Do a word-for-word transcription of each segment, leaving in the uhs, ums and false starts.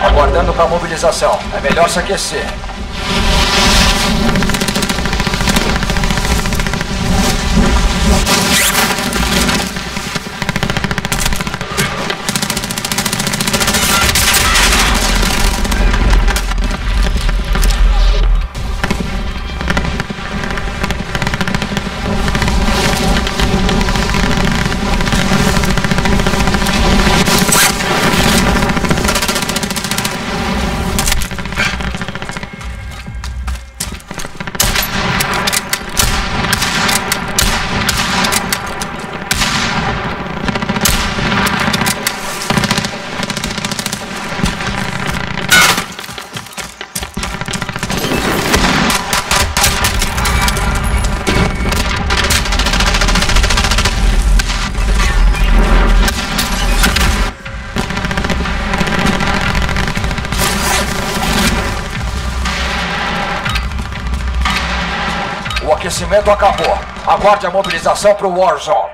Aguardando para mobilização. É melhor se aquecer. O aquecimento acabou. Aguarde a mobilização para o Warzone.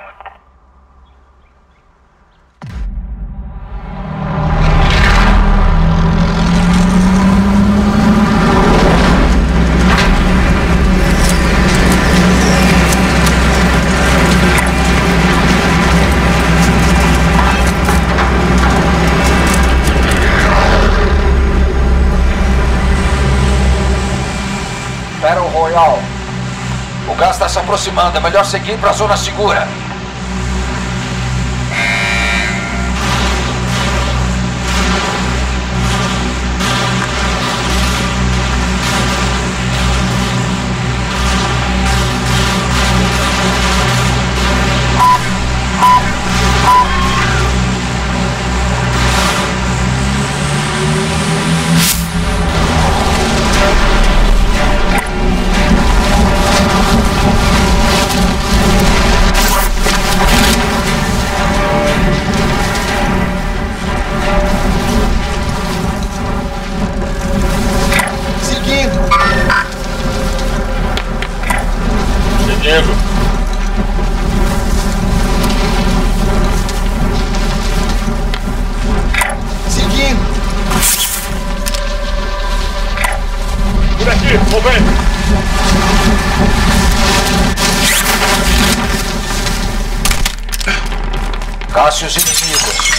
Battle Royale. O gás está se aproximando, é melhor seguir para a zona segura. Seguindo. Por aqui, vou ver. Casse os inimigos.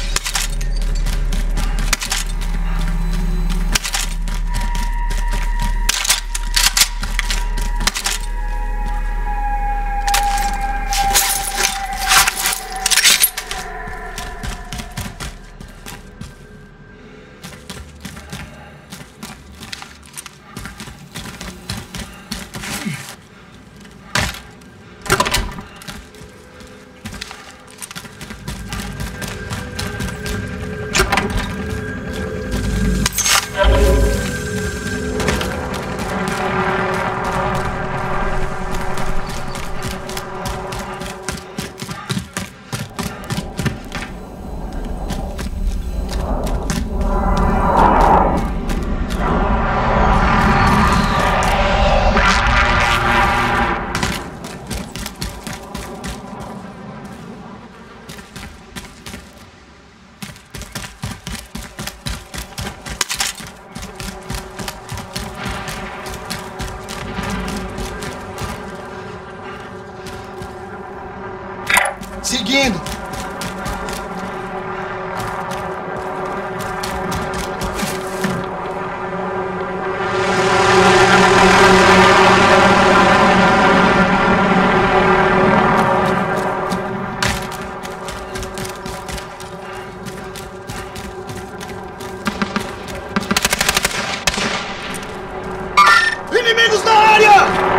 Seguindo. Inimigos na área!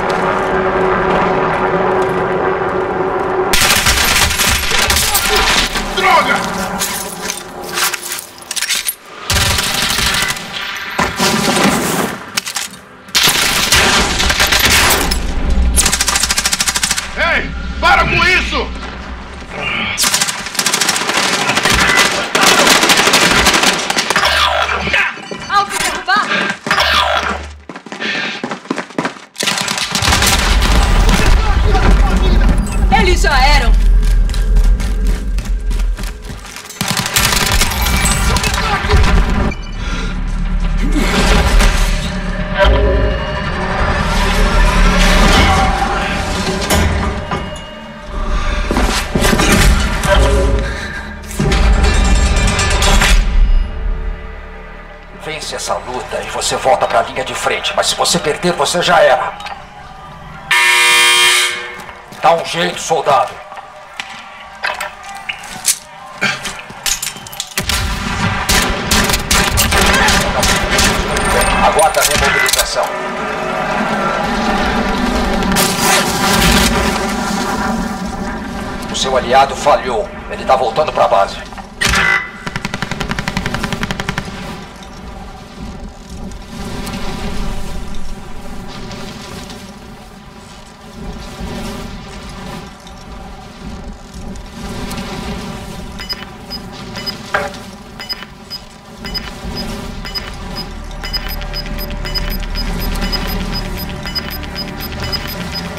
Ei, para com isso! Alvo derrubado! Eles já eram! essa luta e você volta pra linha de frente. Mas se você perder, você já era. Dá um jeito, soldado. Aguarda a remobilização. O seu aliado falhou. Ele tá voltando pra base.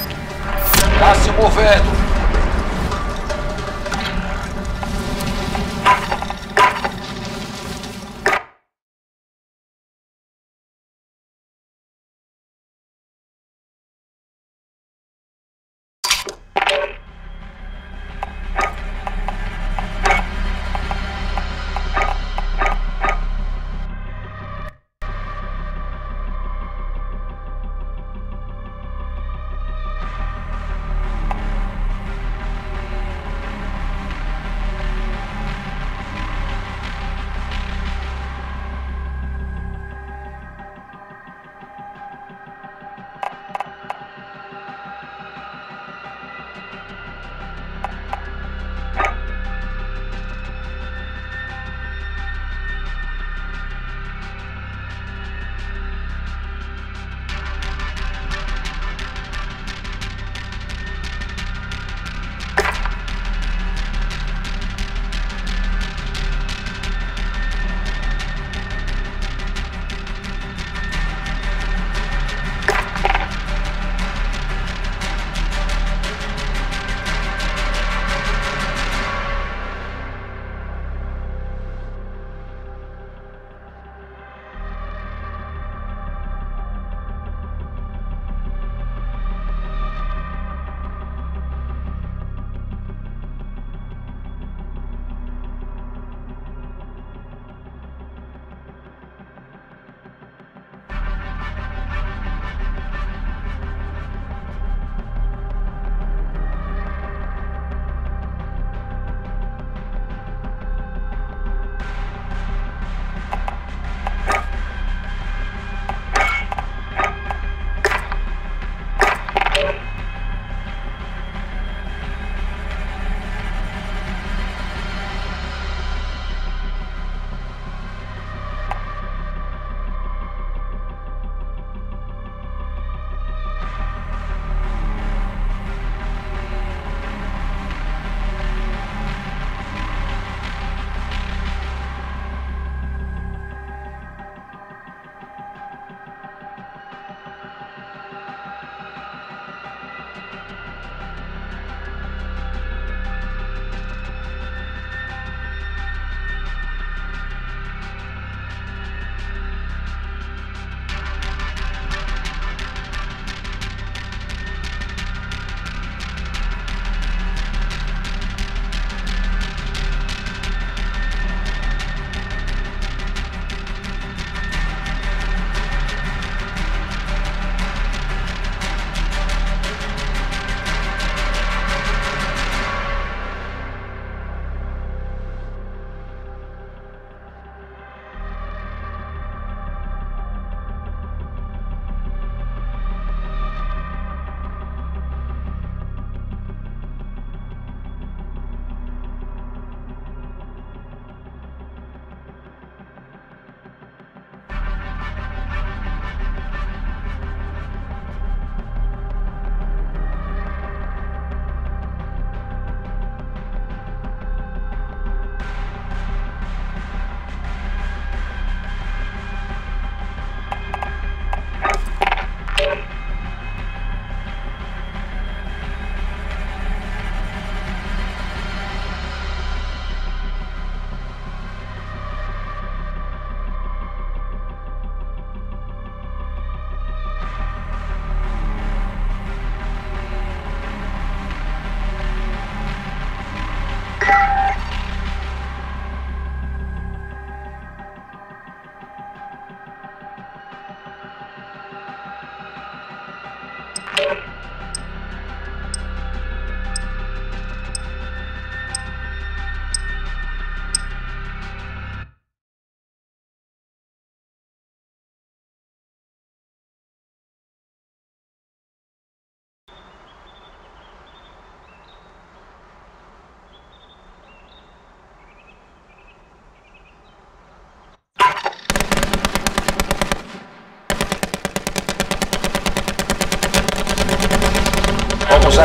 Tá se movendo.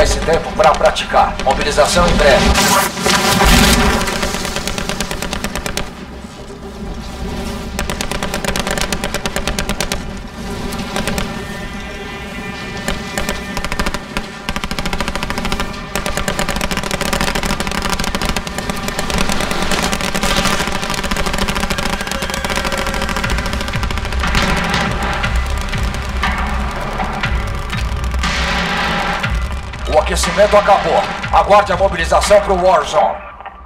esse tempo para praticar. Mobilização em breve. O aquecimento acabou. Aguarde a mobilização para o Warzone.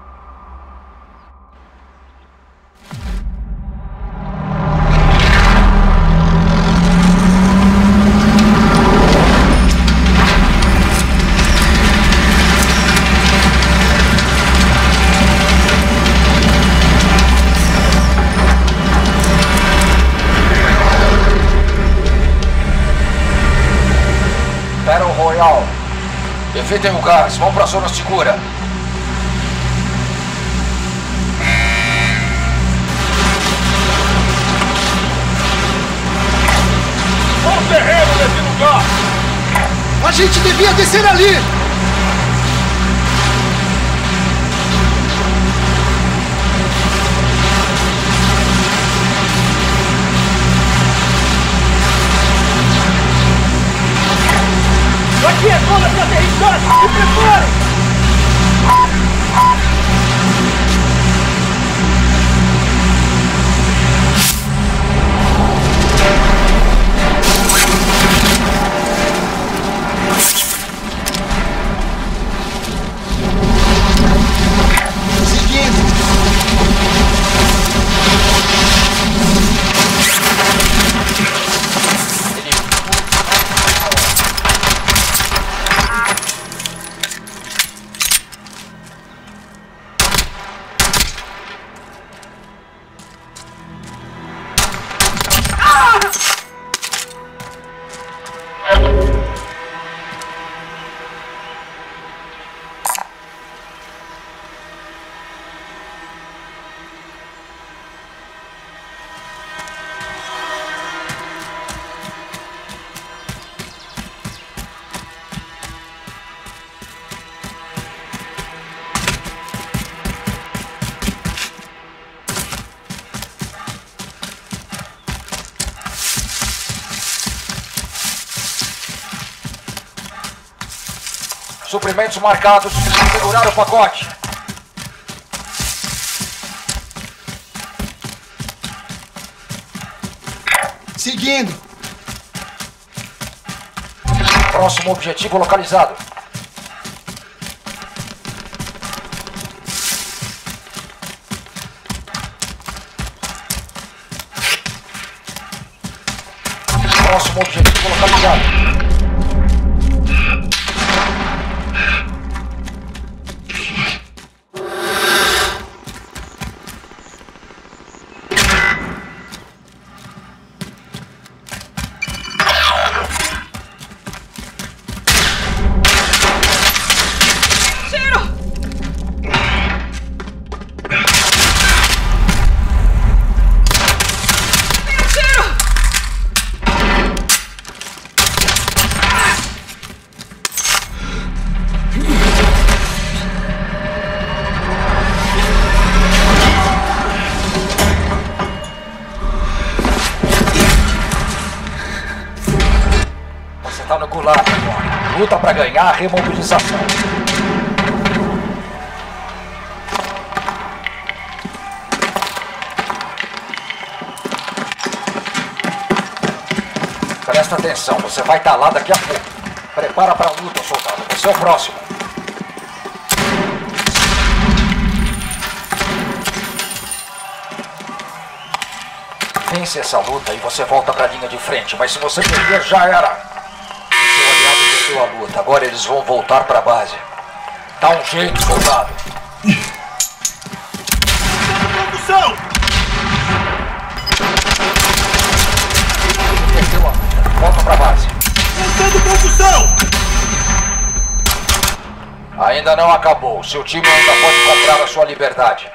Battle Royale. Evitem o gás, vão para a zona segura. Olha o terreno nesse lugar! A gente devia descer ali! Aqui é zona de aterrissagem! Se preparem! Suprimentos marcados. Segurar o pacote. Seguindo. Próximo objetivo localizado. Próximo objetivo localizado. Tá no gulag agora. Luta pra ganhar a remobilização. Presta atenção, você vai estar lá daqui a pouco. Prepara pra luta, soldado. Você é o próximo. Vence essa luta e você volta pra linha de frente. Mas se você perder, já era. A luta. Agora eles vão voltar para a base. Dá um jeito, soldado. Condução! Perdeu a luta. Volta para a base. Montando condução! Ainda não acabou. Seu time ainda pode comprar a sua liberdade.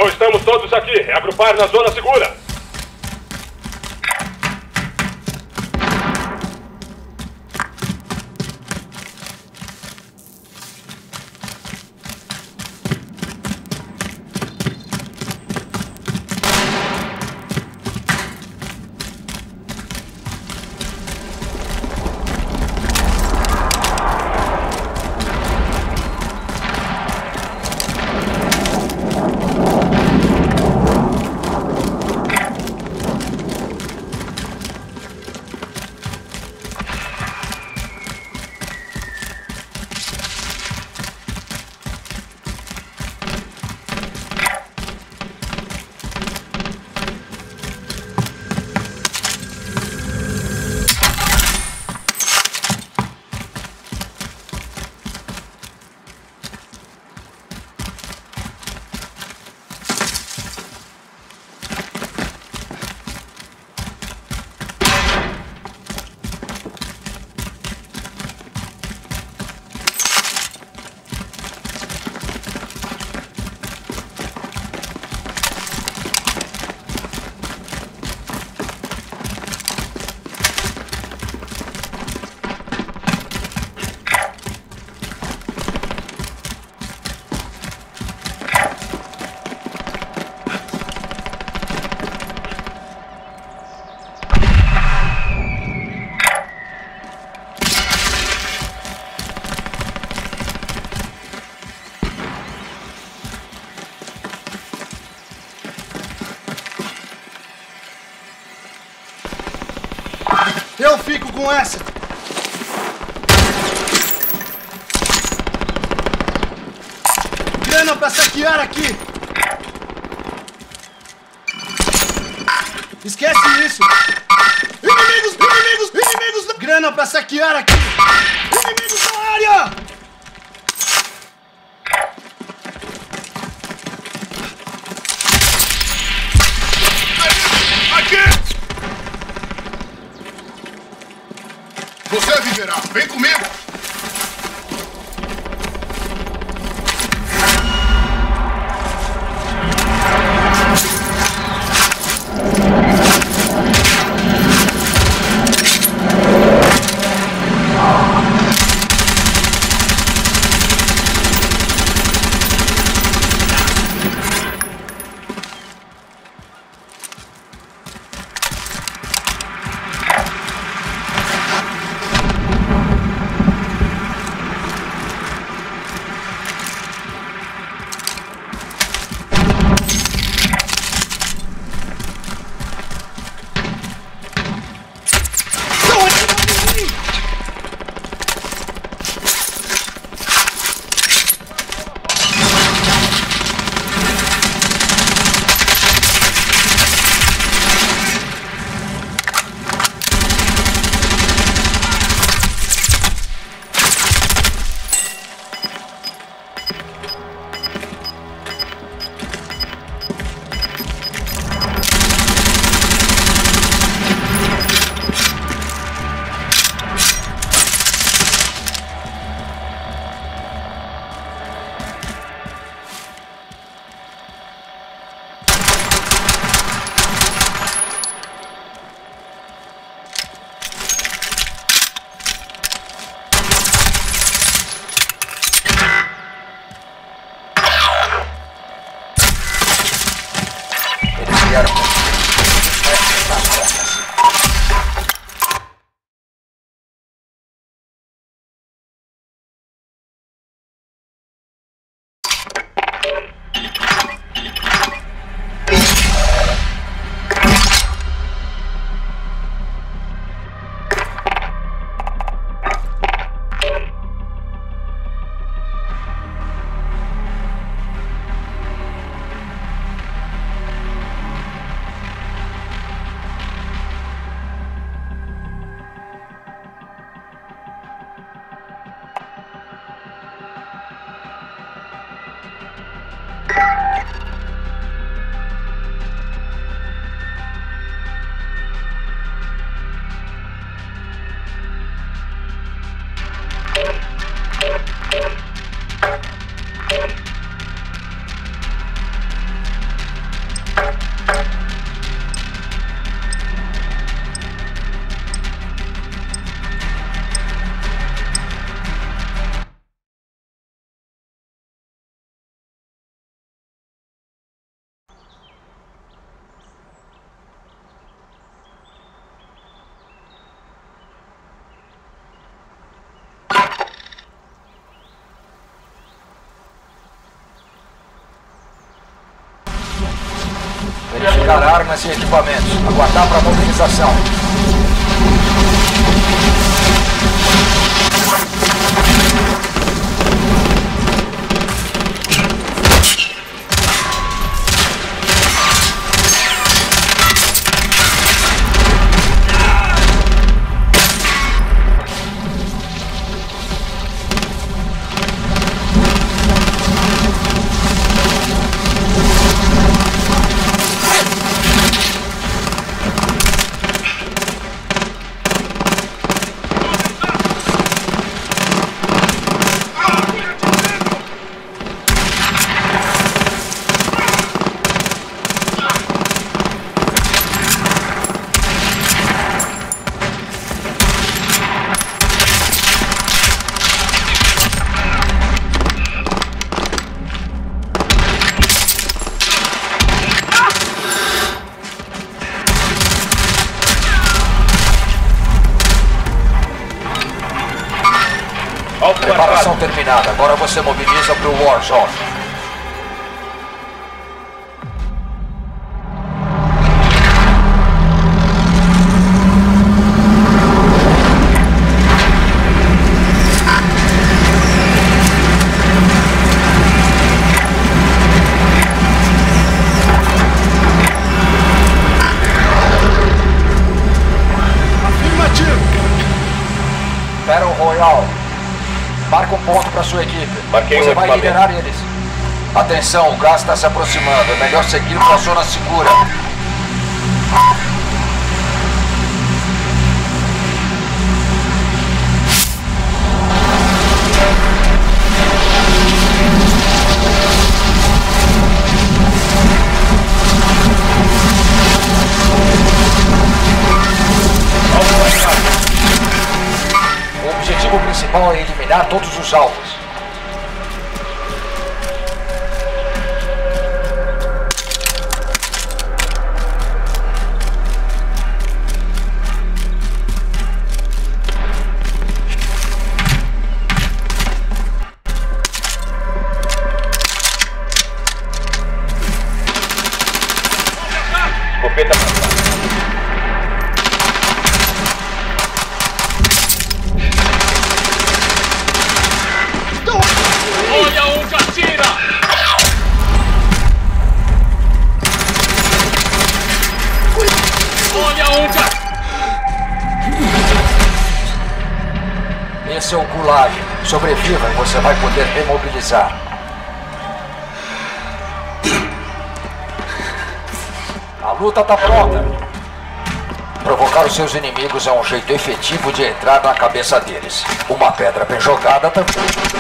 Então estamos todos aqui. É agrupar na zona segura. Eu fico com essa. Grana pra saquear aqui. Esquece isso. Inimigos, inimigos, inimigos. Grana pra saquear aqui. Inimigos na área. Aqui! Você viverá. Vem comigo. pegar armas e equipamentos. Aguardar para mobilização. Preparação terminada. Agora você mobiliza para o Warzone. Afirmativo. Battle Royale. Marca um ponto para sua equipe. Marquei Você um vai equipamento. liderar eles. Atenção, o gás está se aproximando. É melhor seguir para a zona segura. O objetivo principal é eliminar todos os alvos. Escopeta passada. Olha onde atira! Olha onde atira! Esse é o Gulag. Sobreviva e você vai poder remobilizar. A luta tá pronta. Provocar os seus inimigos é um jeito efetivo de entrar na cabeça deles. Uma pedra bem jogada também.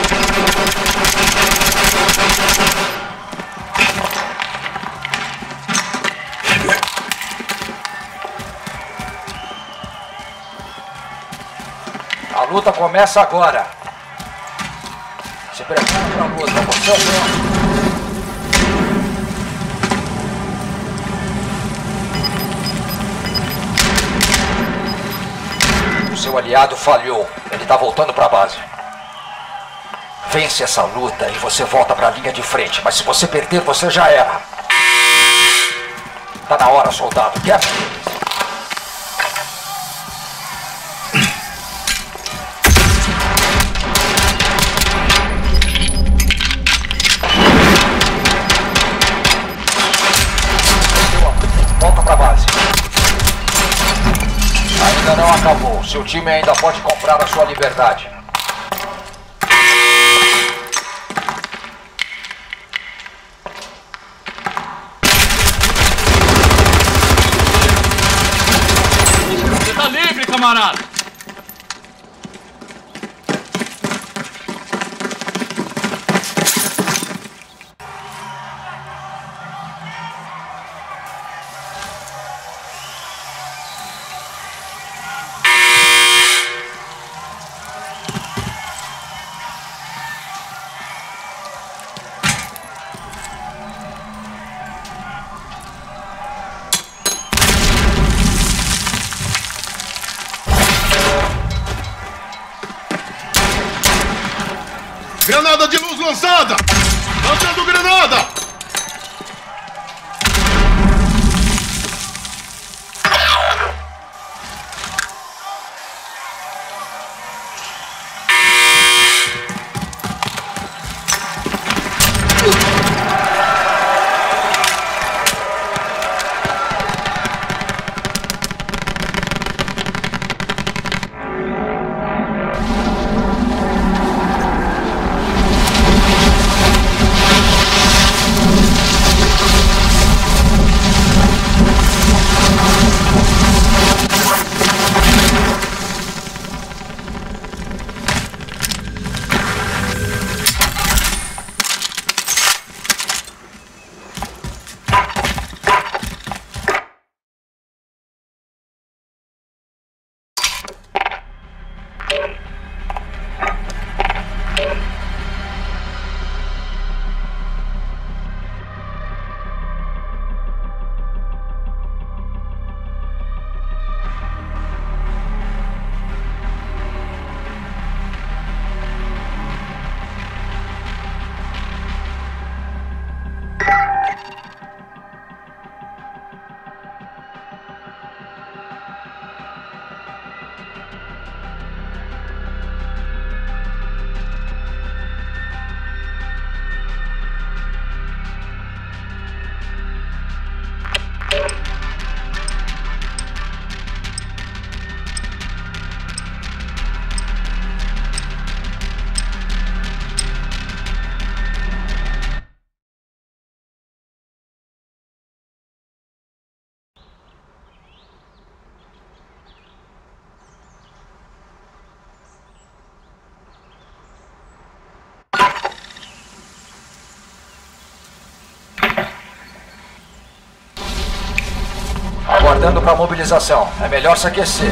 A luta começa agora. Se prepare para a luta, você é o mesmo. O seu aliado falhou. Ele está voltando para a base. Vence essa luta e você volta para a linha de frente. Mas se você perder, você já era. Tá na hora, soldado. Quebra eles. Volta para a base. Ainda não acabou. Seu time ainda pode comprar a sua liberdade. Você tá livre, camarada! Granada de luz lançada! Lançando granada! Aguardando para mobilização. É melhor se aquecer.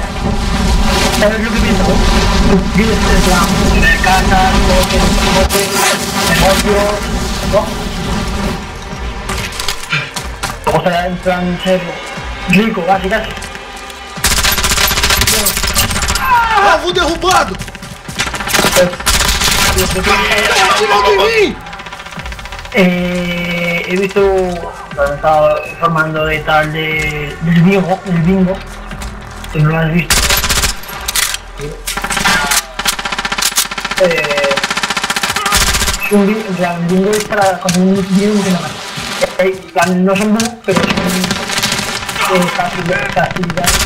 Vamos a entrar en serio. Rico, casi, casi. Alvo derrubado! ¡Atirando en mí! Eh, he visto, lo han estado informando de tal de, del bingo, del bingo, que no lo has visto. Eh, es un bingo, o sea, el bingo es para conseguir un bingo que no más. Eh, no son bugs, pero son eh, facilidades. facilidades.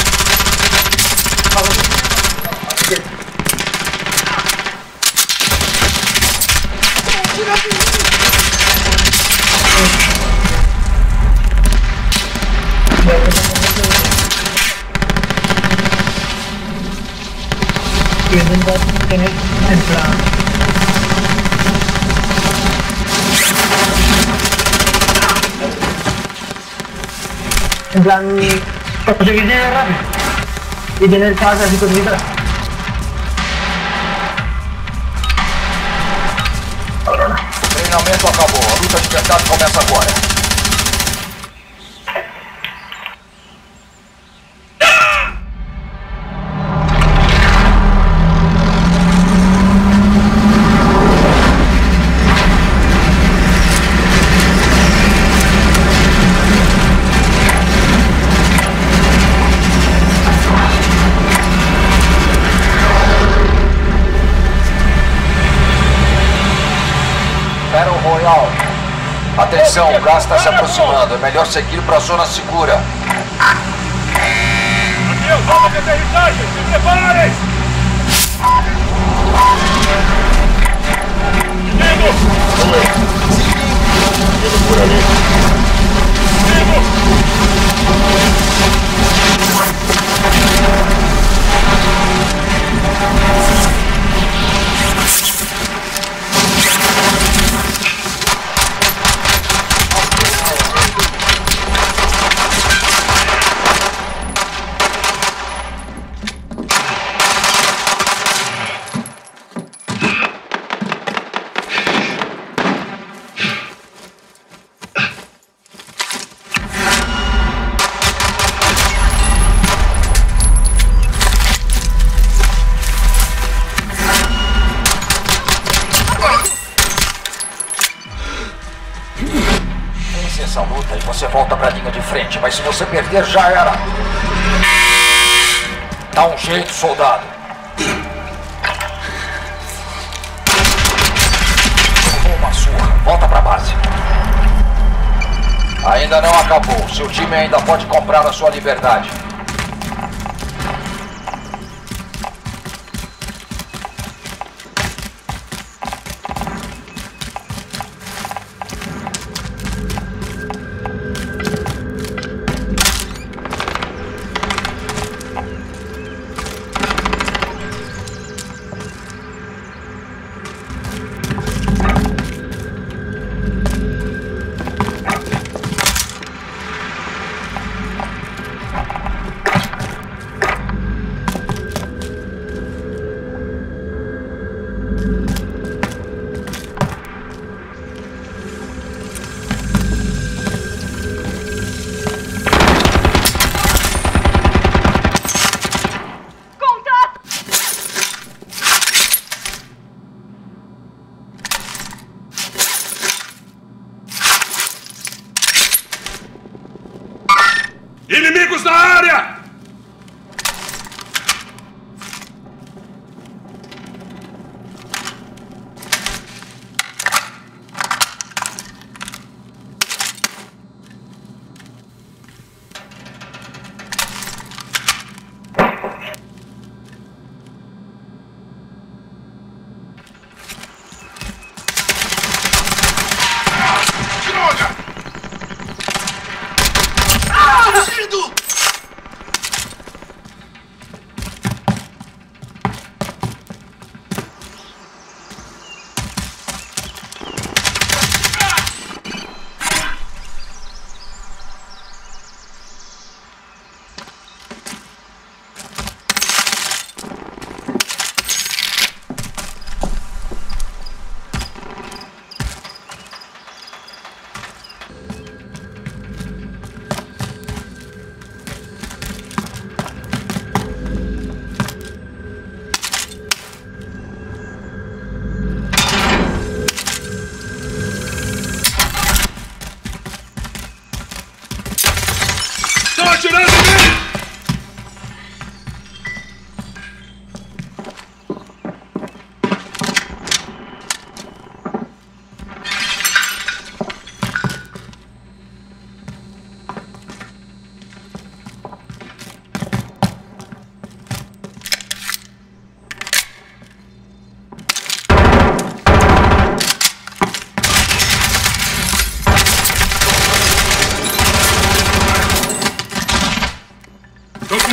Y intento tener en plan en plan conseguir dinero rápido y tener casas así con detrás. O treinamento acabou. A luta de verdade começa agora. Battle Royale. Atenção, o gás está se aproximando. É melhor seguir para a zona segura. Aqui é o zona de aterrissagem. Se preparem! Seguindo! Seguindo por ali. Vence essa luta e você volta para a linha de frente, mas se você perder, já era. Dá um jeito, soldado. Tomou uma surra. Volta para a base. Ainda não acabou. Seu time ainda pode comprar a sua liberdade.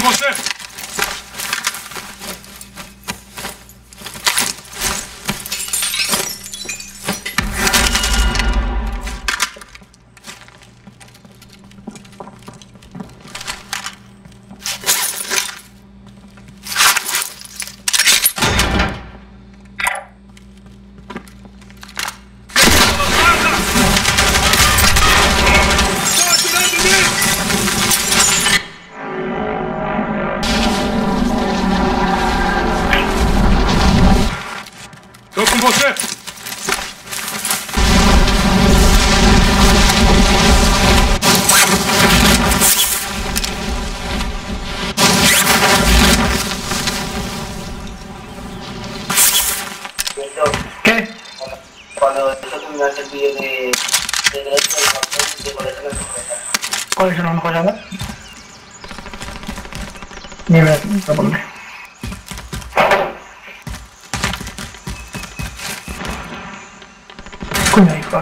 você! Tô com você! ¿Qué? Cuando eso terminaste el vídeo de, de derecho del papel, de ponerse en la cabeza. ¿Cuáles son las mejores armas? Ni ver, lo pondré. Coño, hijo.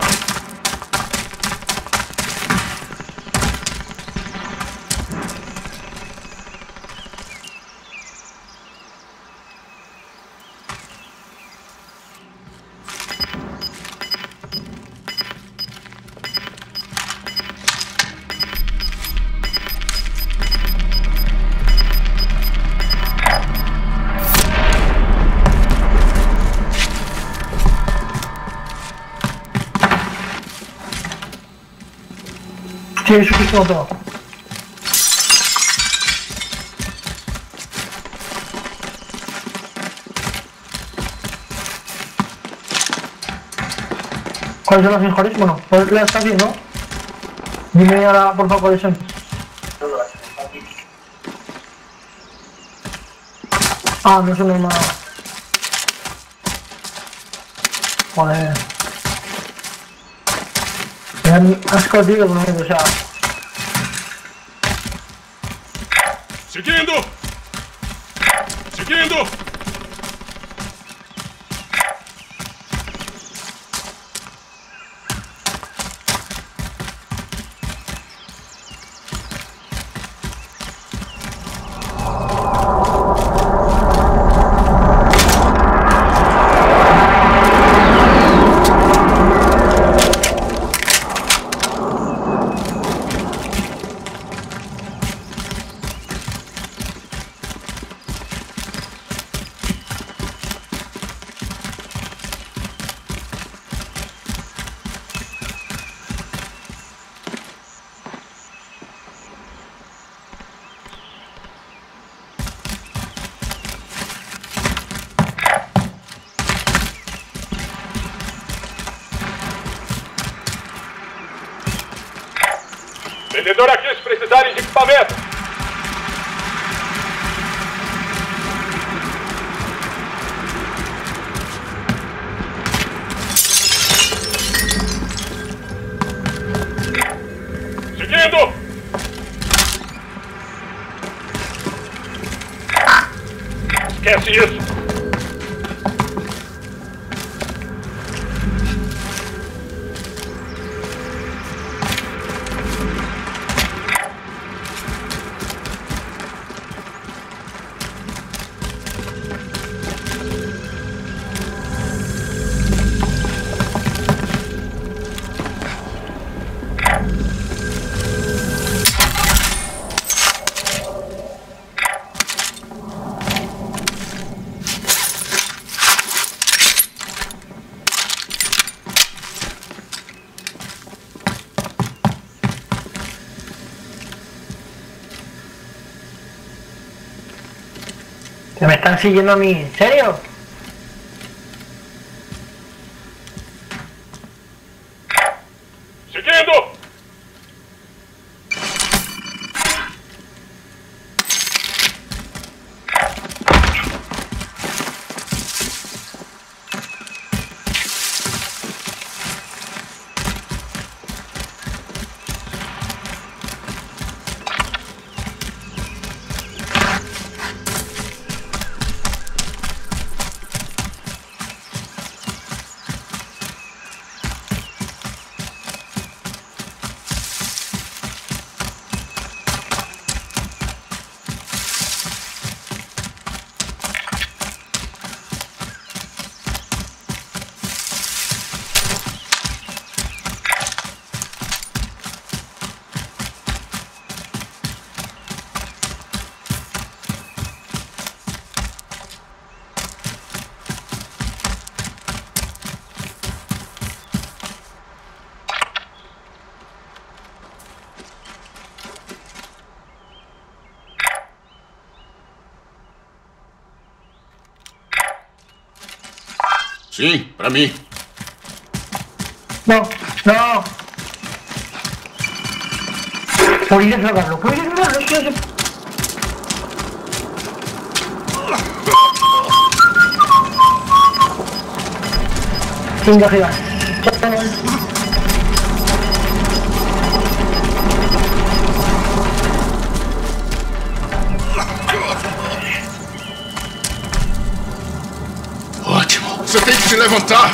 Sí, eso es todo. ¿Cuáles son las mejores? Bueno, pues la está bien, ¿no? Dime ahora, por favor, cuáles son. Ah, no son nada. Joder. Me dan asco, tío, con o sea. Seguindo! Seguindo! Vendedor aqui se precisarem de equipamento. Seguindo! Esquece isso! ¿Que me están siguiendo a mí? ¿En serio? Seguindo! Sim, pra mim. No, no. Podéis grabarlo, podéis grabarlo, tío. Venga, arriba. Ótimo. Você tem que se levantar.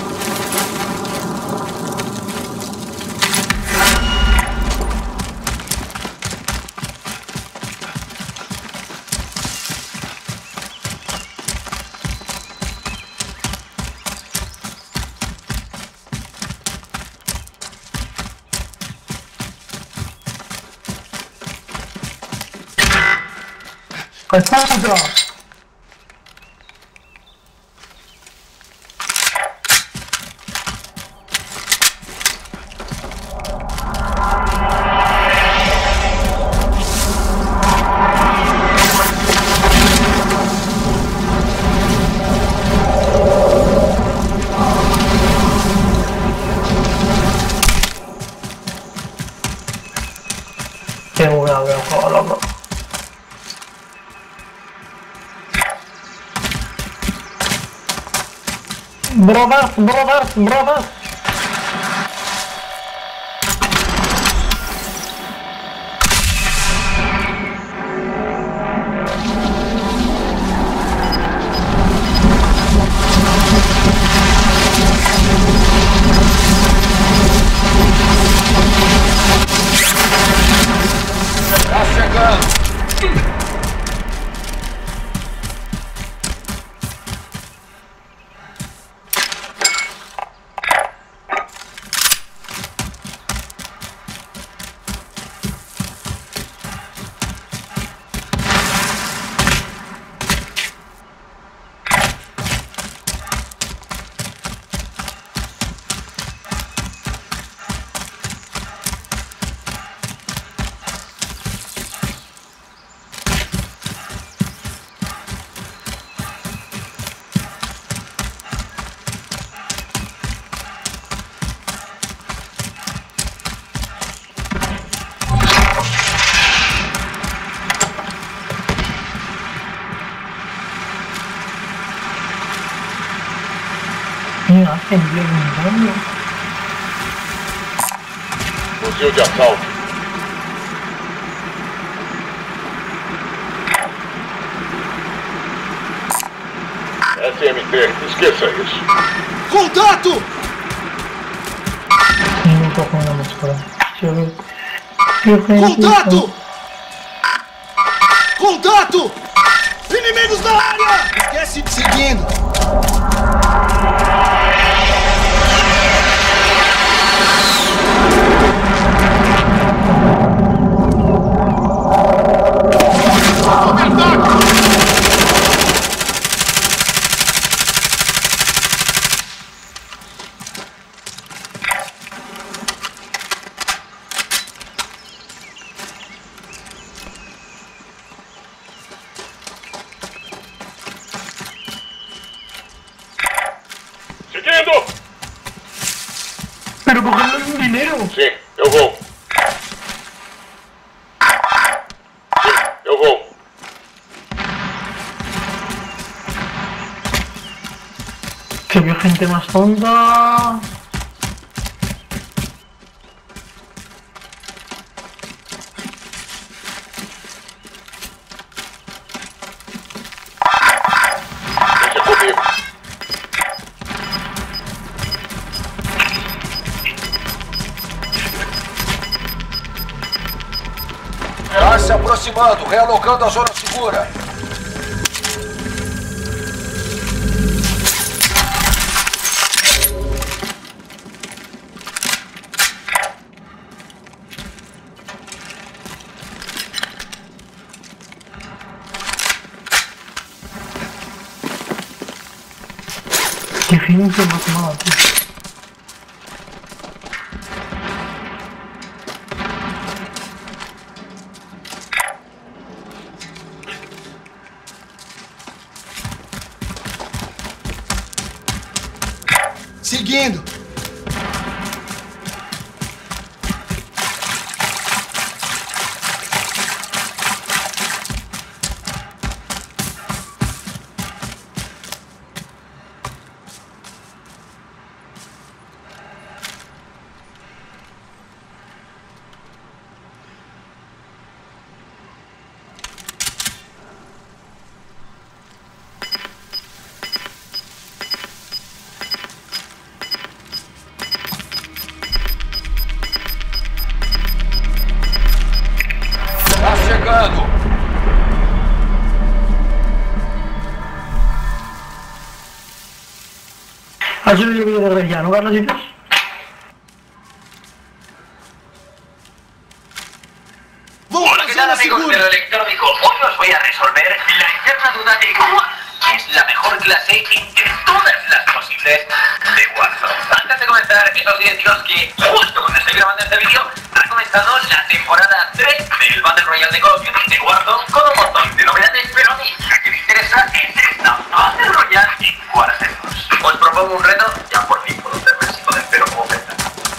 Concentro. Tengo una vez con loco. Brothers, brothers, brothers. Tá chegando. Me hacen bien un daño. Fuzil de assalto. S M T, esqueça isso. Contato! No toco una máscara. Yo veo. Yo creo que- Contato! Contato! Inimigos na área! Esquece de seguindo! Seguindo! Pero cogerle un dinero. Sim, eu vou. Sim, eu vou. Que veo gente más tonta. Deixa comigo. Tá se aproximando, realocando a zona segura. Que gente más mala, tío. Seguindo. Chegando! Ha sido el vídeo de Reyes, ¿no, Carlositos? Vamos Hola, ¿qué fazer tal uma amigos segura. del electrónico? Hoy os voy a resolver la eterna duda de cuál es la mejor clase entre todas las posibles de Warzone. Antes de comenzar, que os deciros que justo cuando estoy grabando este vídeo ha comenzado la temporada tres del Battle Royale de Call of Duty de Warzone con un montón de novedades, pero a mí la que me interesa es esta Battle Royale en Warzone dos. Os propongo un reto, ya por fin puedo hacerme así con el pelo como peta.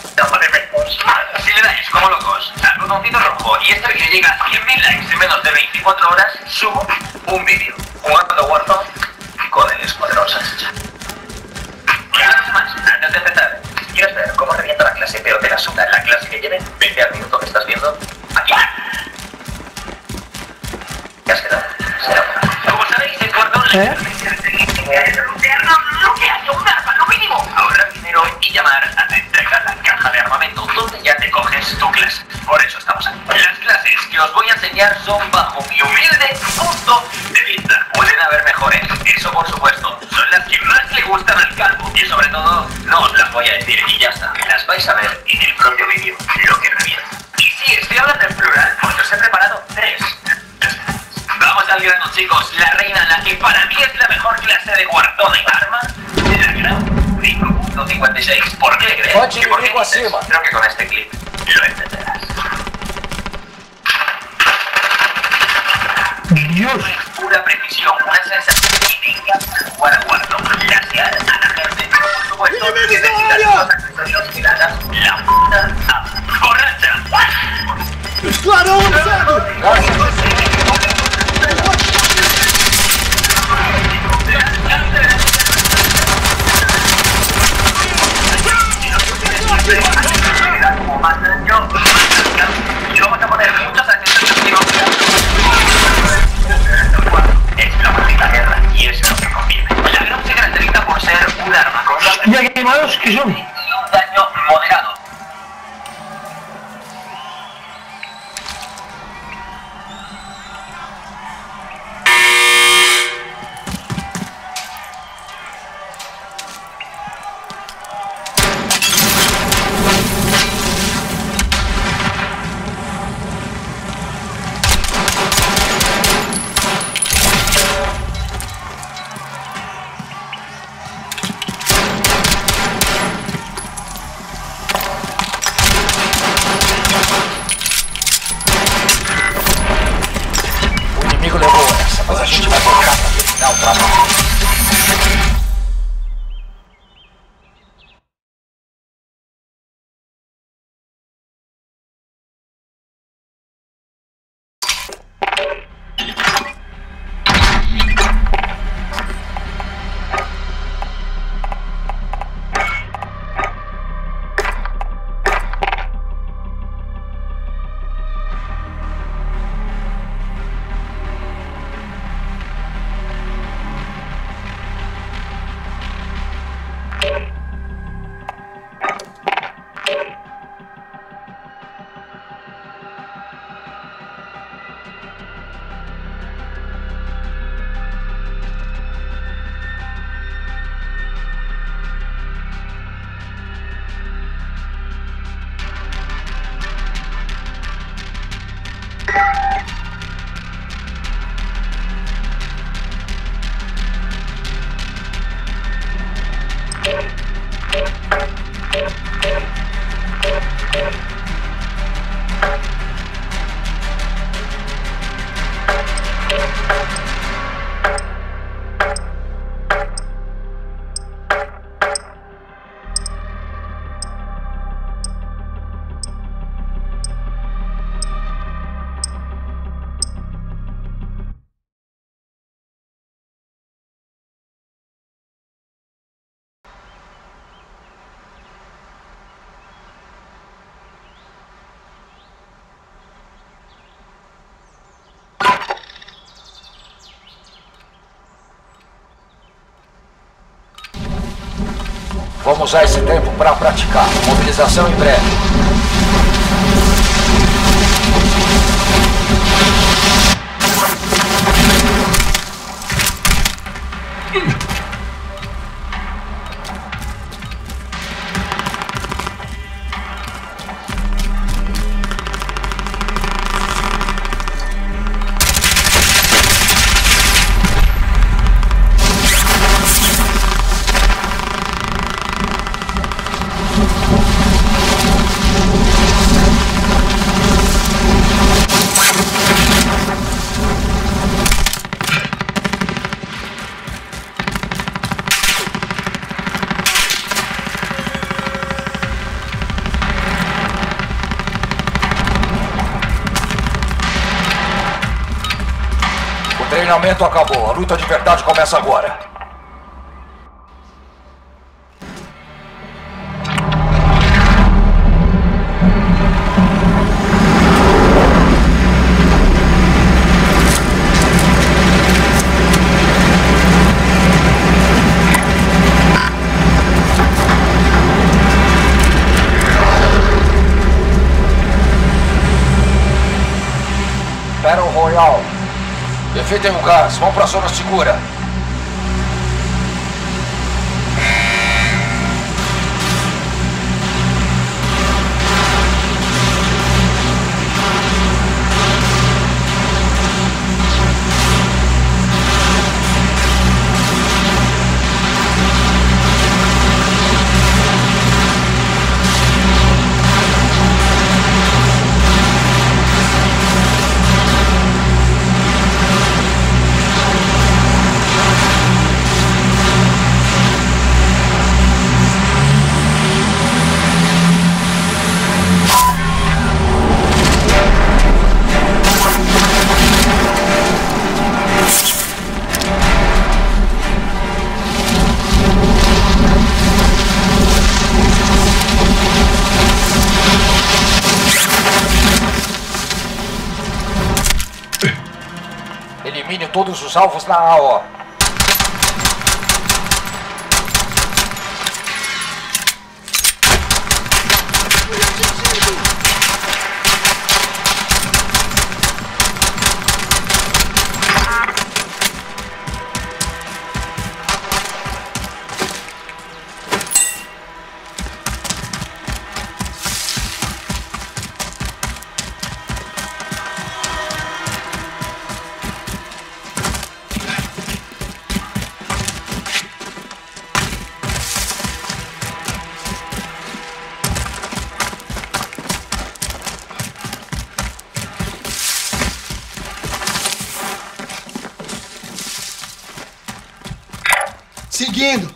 Si le dais como locos al botoncito rojo y este vídeo llega a cien mil likes en menos de veinticuatro horas, subo un vídeo jugando Warzone con el Escuadrón Salchicha. Y una vez más, antes de empezar, si quieres ver cómo revienta la clase pero te la suda la clase que lleve, vete al minuto que estás viendo aquí. ¿Qué has quedado? Como sabéis, en Warzone ¿Eh? lo que hace un arma, lo mínimo. Ahorrar dinero y llamar a la entrega la caja de armamento donde ya te coges tu clase. Por eso estamos aquí. Las clases que os voy a enseñar son bajo mi humilde punto de vista. Pueden haber mejores, eso por supuesto. Son las que más le gustan al calvo. Y sobre todo, no os las voy a decir y ya está. Las vais a ver en el propio vídeo, lo que revienta. Y sí, estoy hablando en plural porque os he preparado tres. Vamos al grano, chicos. La reina, la que para mí es la mejor clase de Warzone y arma, la Ground cinco punto cincuenta y seis. ¿Por qué crees? Oye, ¿Y por qué digo dices? acima. Creo que con este clip lo entenderás. Dios. Pura precisión, una sensación idílica para jugar a Warzone. Glaciar a la gente, pero por supuesto, ¡Enemigos necesitas de área! los accesorios que le hagas la puta a borracha. Esquadrão avançado! Como más daño, más daño. Y vamos a poner muchos accesorios que no sean. Es la maldita guerra y es lo que conviene. La Ground se caracteriza por ser un arma con una ¿Y aquí malos que son? y un daño moderado. Vamos usar esse tempo para praticar. Mobilização em breve. O treinamento acabou. A luta de verdade começa agora. Battle Royale. Defendem o gás. Vão pra zona segura. Elimine todos os alvos na A O. Seguindo.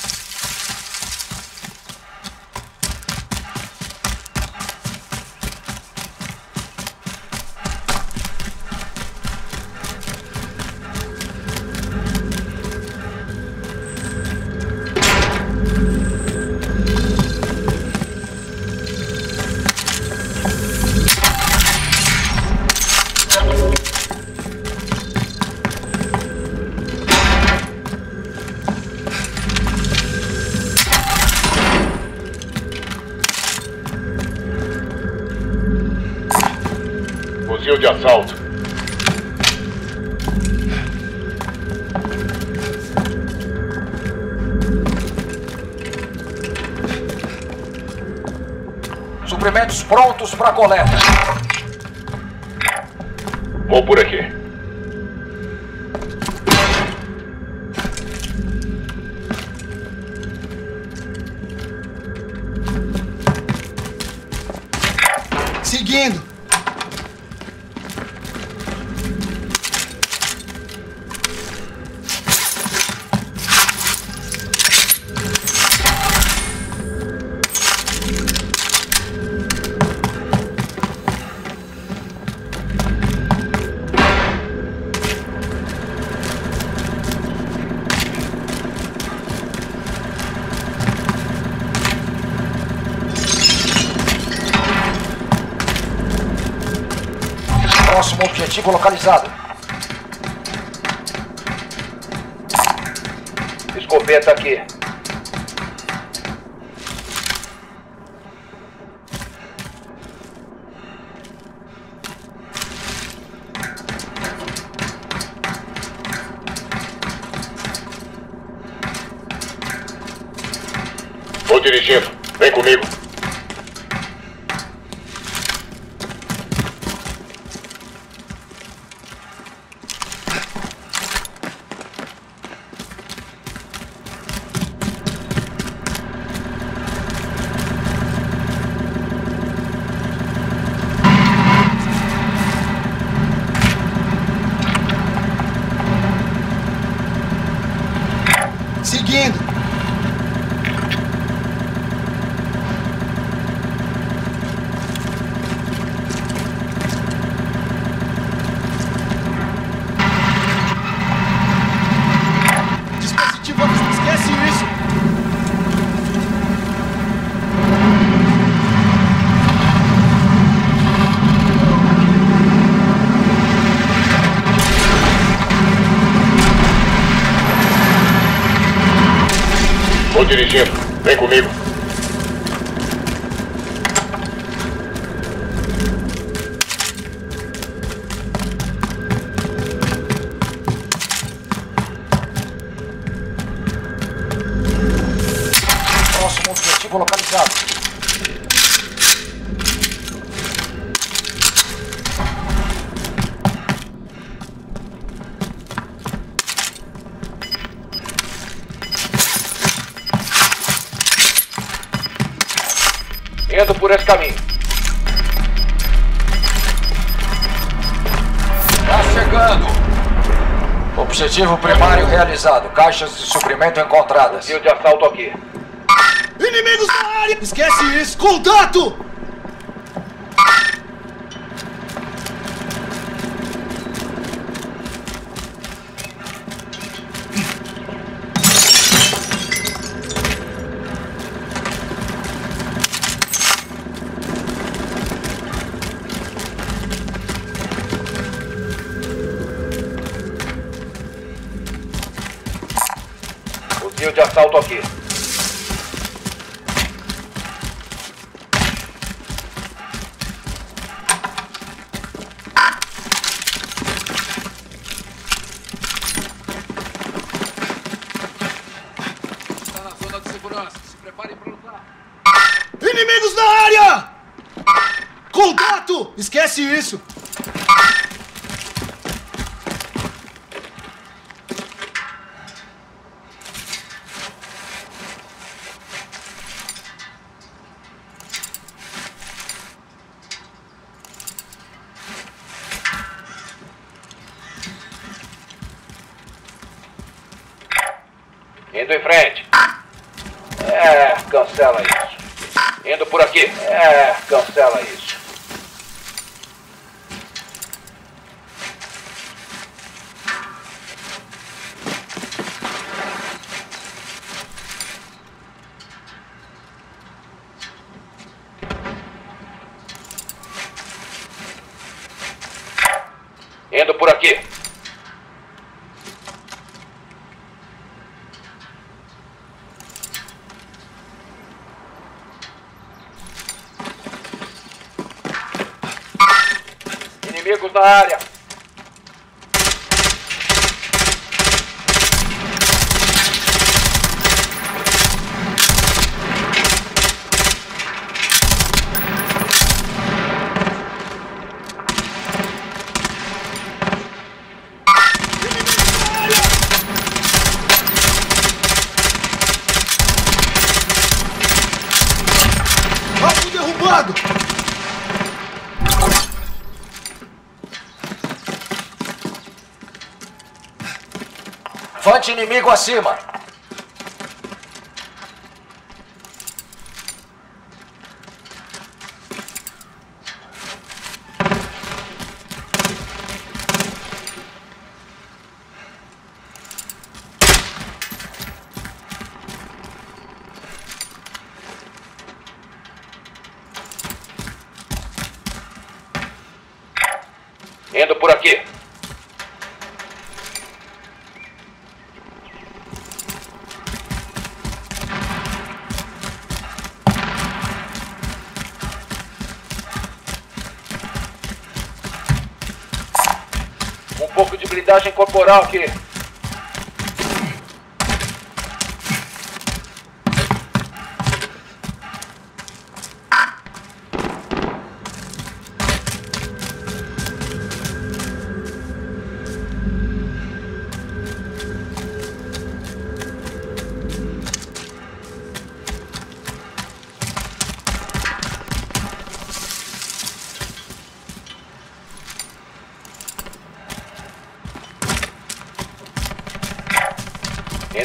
Fuzil de assalto. Suprimentos prontos para coleta. Vou por aqui. Seguindo. Próximo objetivo localizado. Escopeta aqui. Vou dirigindo. Vem comigo. Seguindo. Dispositivo, esquece isso. Vou dirigindo. Vem comigo. Próximo objetivo localizado. Indo por esse caminho. Tá chegando. Objetivo primário realizado. Caixas de suprimento encontradas. Fio de assalto aqui. Inimigos na área! Esquece isso! Contato! Fio de assalto aqui. Está na zona de segurança. Se preparem para lutar. Inimigos na área! Contato! Esquece isso! Indo em frente. É, cancela isso. Indo por aqui. É, cancela isso. Indo por aqui. Inimigos na área. Alvo derrubado! Fante inimigo acima. Indo por aqui. Um pouco de blindagem corporal aqui.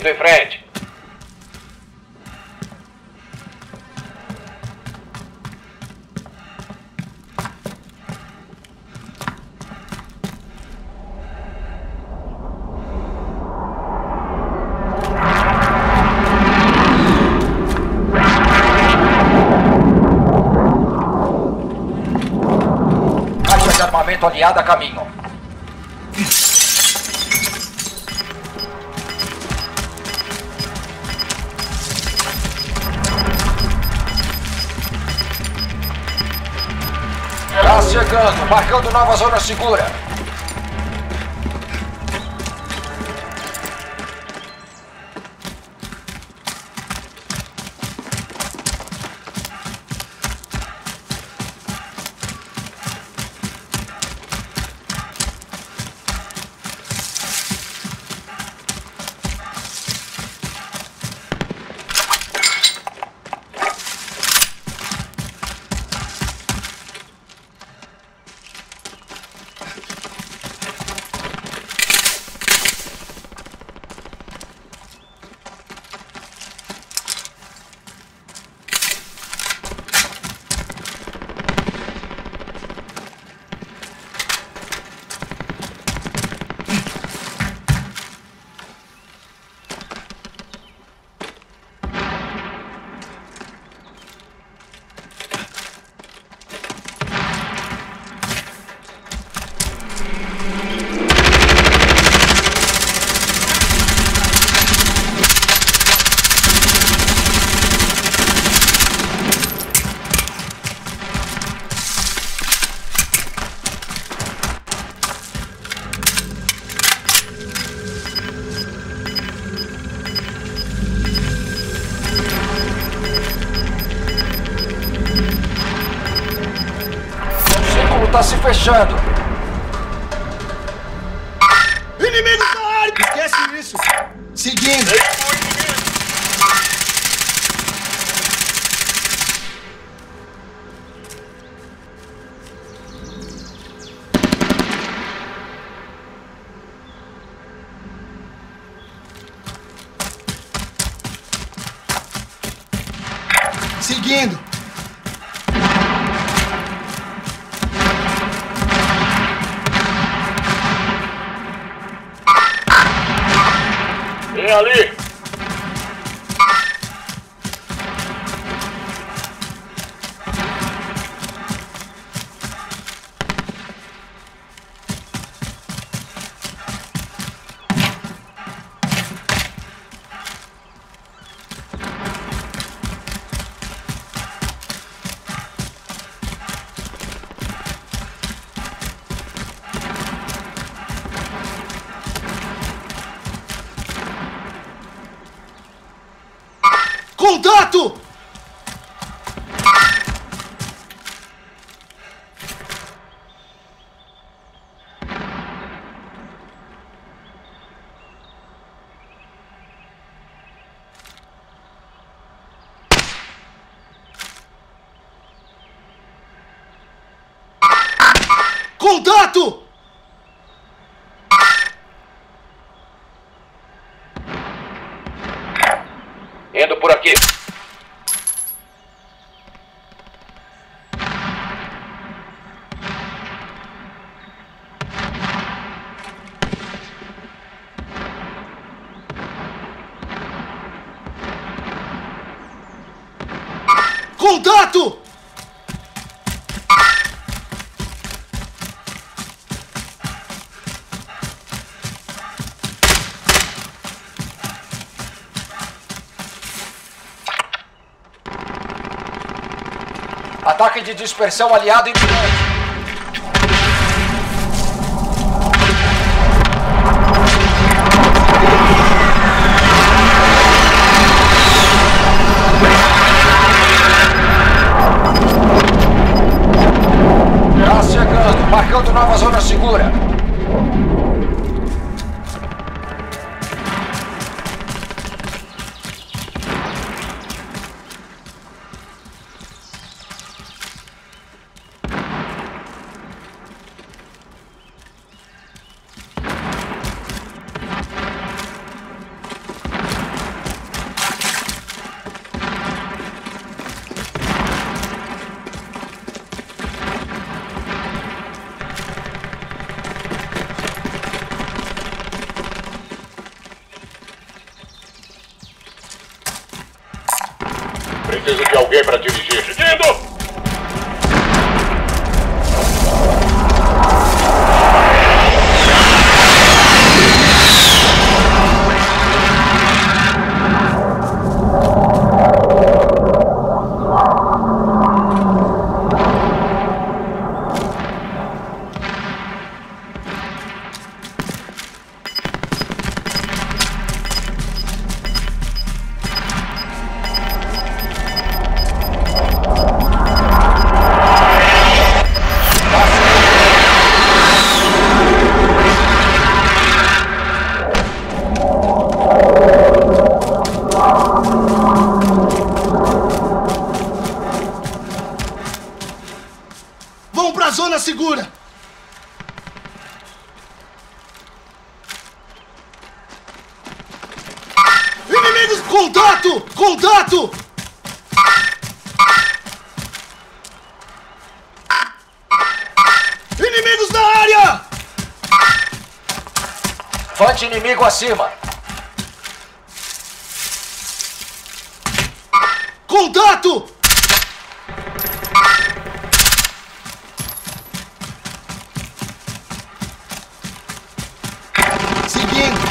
em frente. Caixa de armamento aliada a caminho. Tá chegando, marcando nova zona segura. Tá se fechando. Inimigo na área! Esquece isso! Seguindo! Seguindo! Vem ali! Contato! Contato! Indo por aqui. Contato! Ataque de dispersão aliado iminente. Tá chegando, marcando nova zona segura. Preciso de alguém para dirigir. Seguindo! Vão pra zona segura! Inimigos! Contato! Contato! Inimigos na área! Fante inimigo acima. Contato! Seguindo.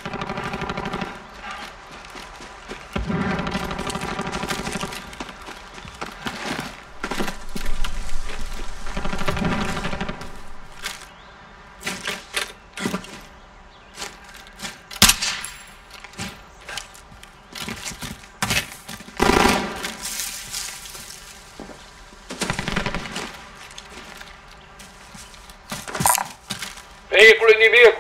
Veículo inimigo!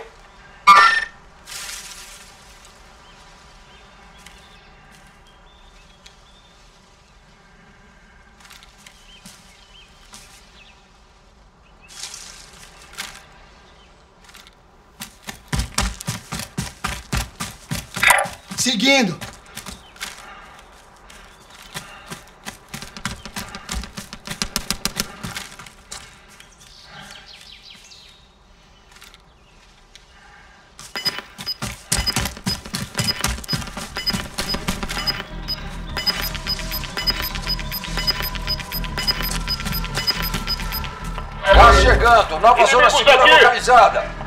Seguindo. Tá chegando. Nova zona segura localizada.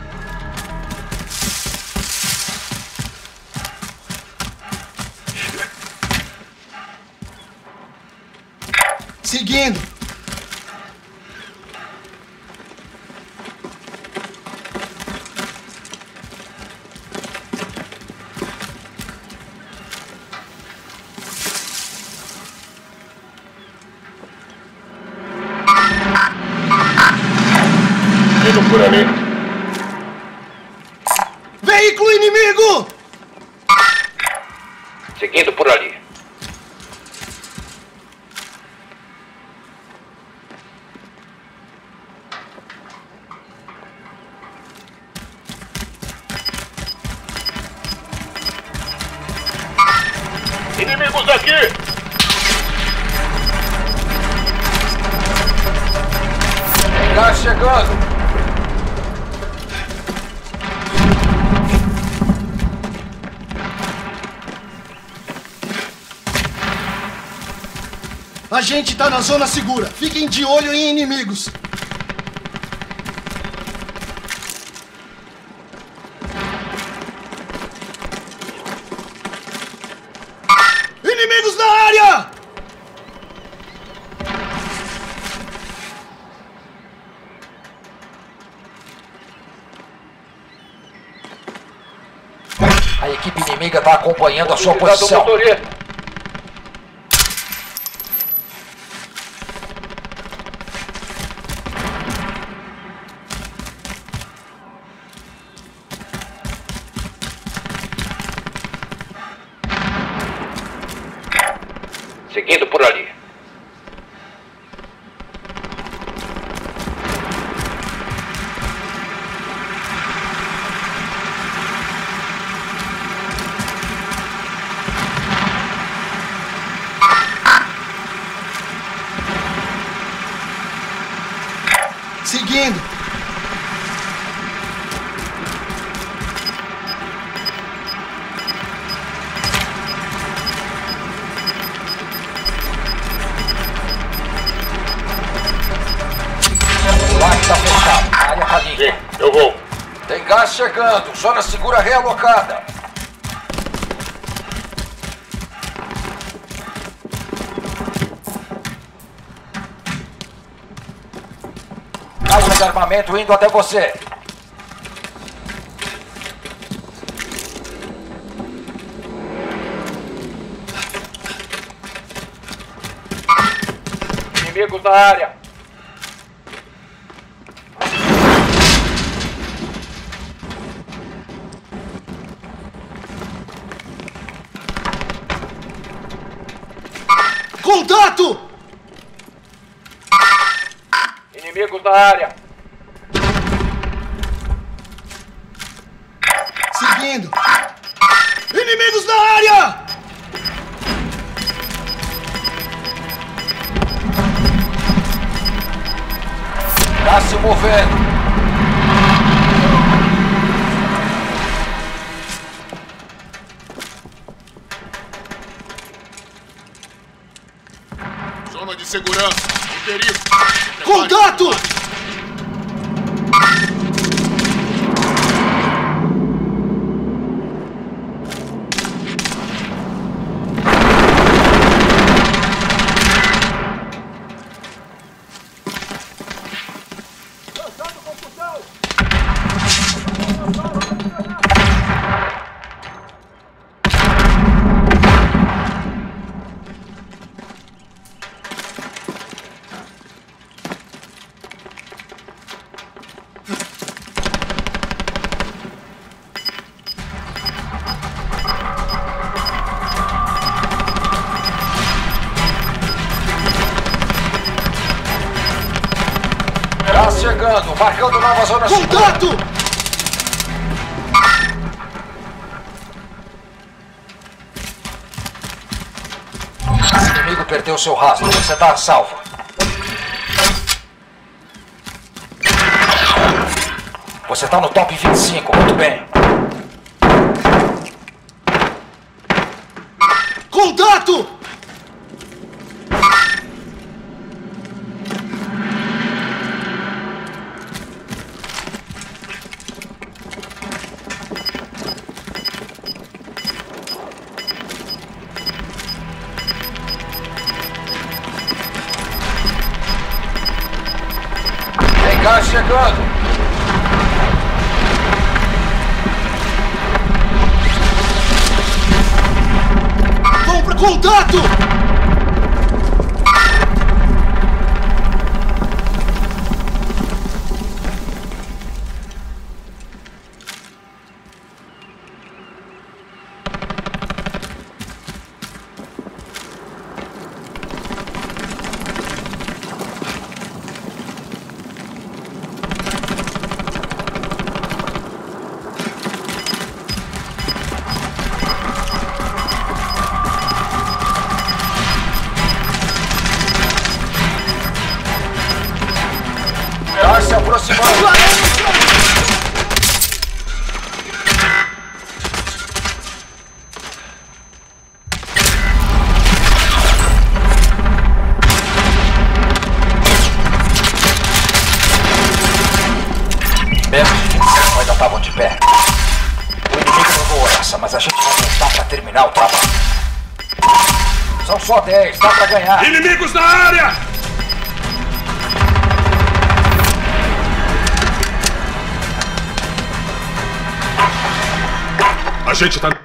Seguindo. Indo por ali. Veículo inimigo! Seguindo por ali. Inimigos aqui! Tá chegando. A gente tá na zona segura. Fiquem de olho em inimigos. Inimigos na área! A equipe inimiga tá acompanhando a sua Cuidado, posição. motorista. Seguindo por ali. Seguindo. Eu vou. Tem gás chegando. Zona segura realocada. Caixa de armamento indo até você. Inimigos na área. Contato! Inimigos na área. Seguindo. Inimigos na área! Tá se movendo. Zona de segurança. O perigo. Contato! Tá chegando, marcando nova zona segura. Contato! O inimigo perdeu seu rastro, você tá a salvo. Você tá no top vinte e cinco, muito bem. Contato! Tem gás chegando. Vamos pra contato! Tá se aproximando. Menos de vinte e cinco ainda estavam de pé. O inimigo levou essa, mas a gente vai voltar pra terminar o trabalho. São só dez, dá pra ganhar. Inimigos na área! A gente tá...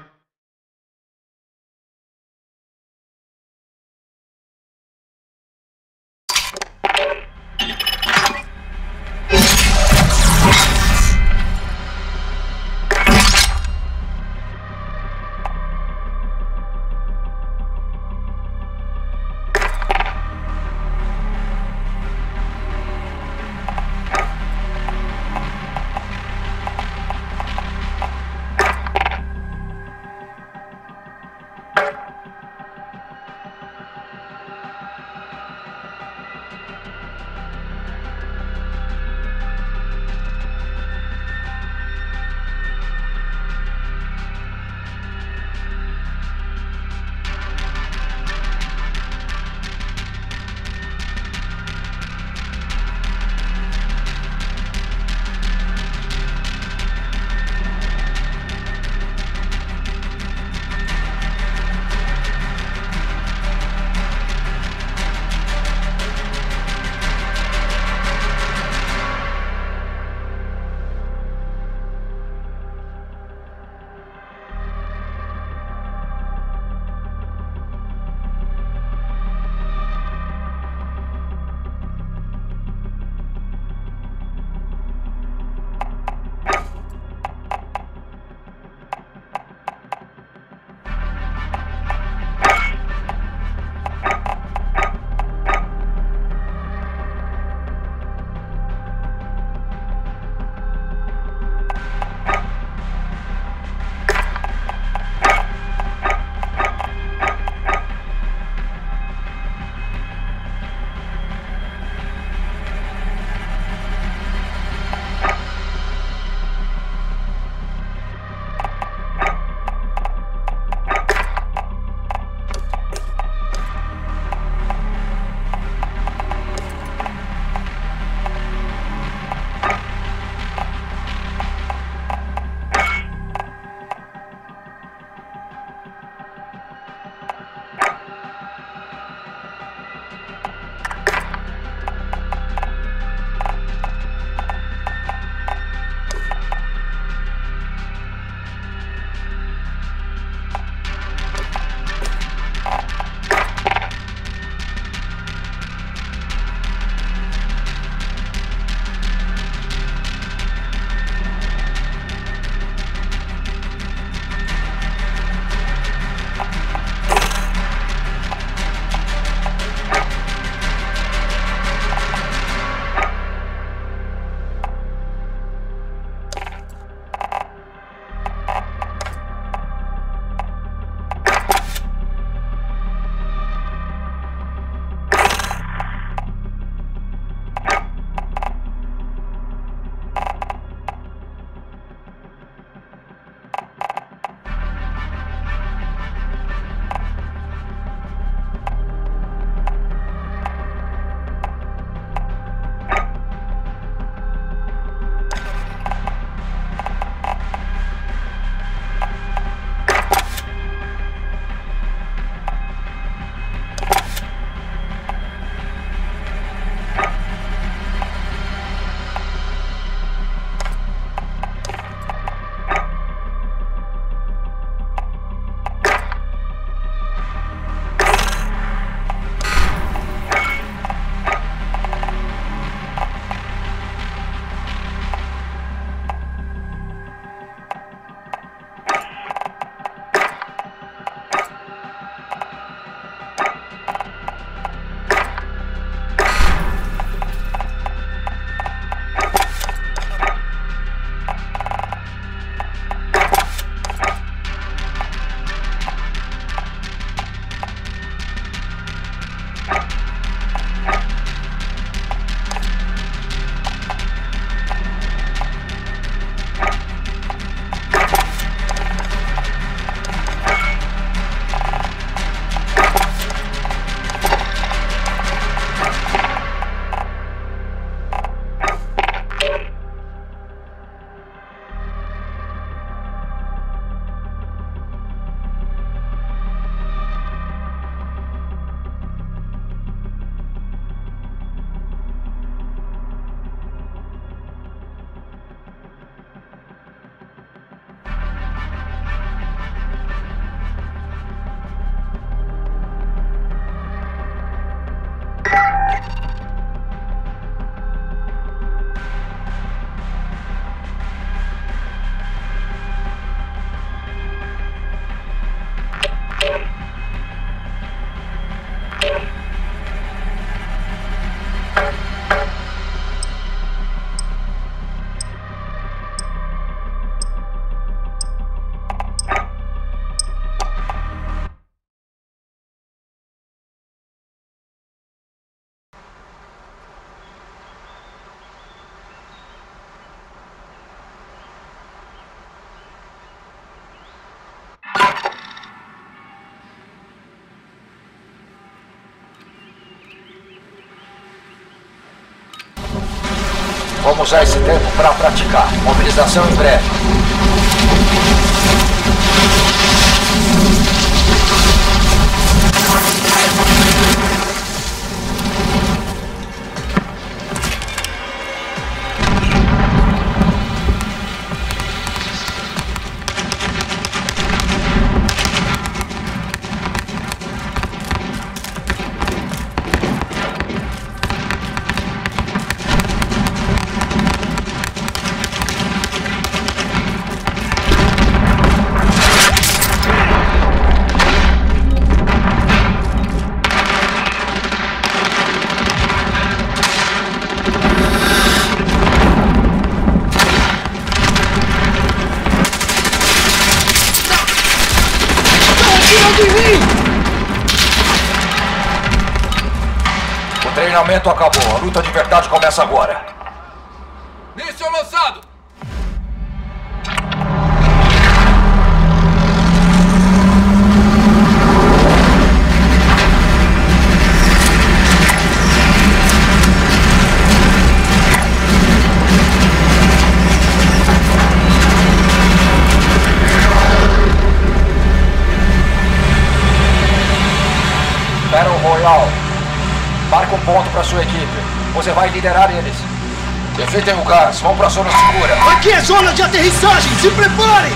Vamos usar esse tempo para praticar. Mobilização em breve. O treinamento acabou. A luta de verdade começa agora. Míssil lançado! Battle Royale. Marca um ponto para sua equipe. Você vai liderar eles. Evitem o gás. Vão para a zona segura. Aqui é zona de aterrissagem. Se preparem!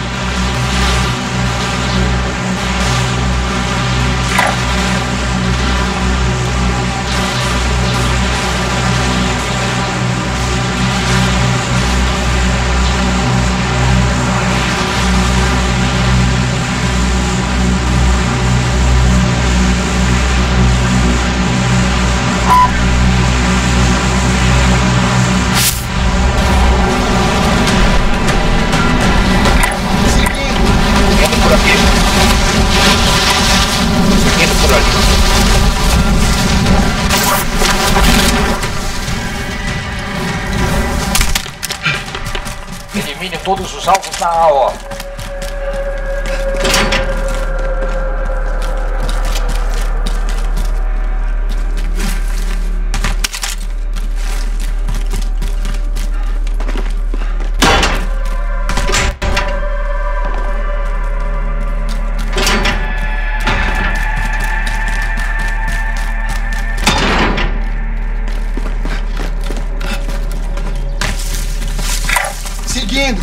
Elimine todos os alvos na A O. Seguindo.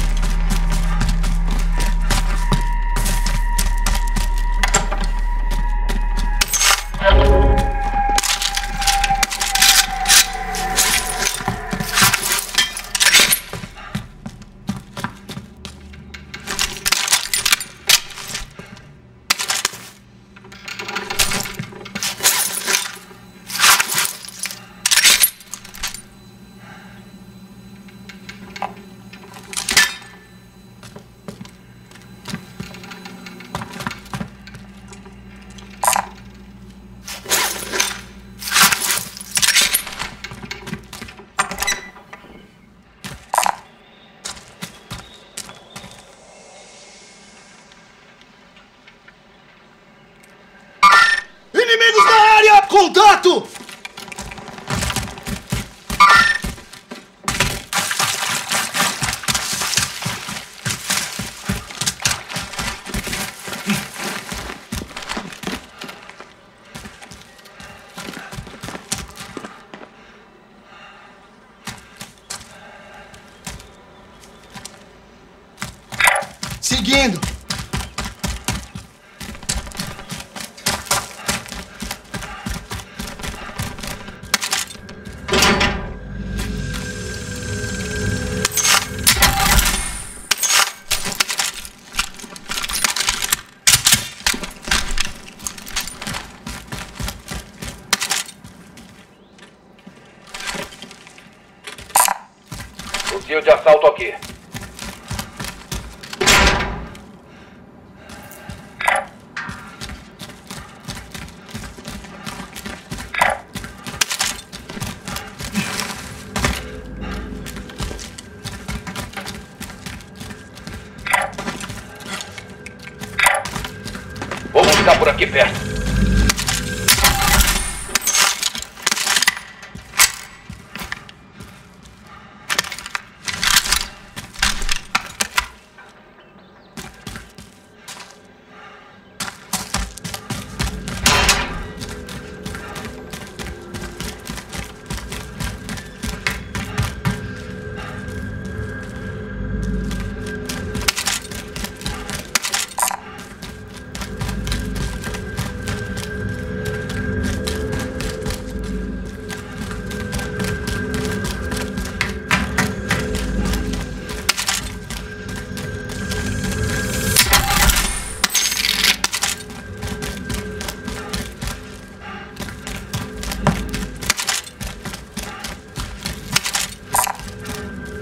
Inimigos na área! Contato! Seguindo. Fuzil de assalto aqui. Vamos ficar por aqui perto.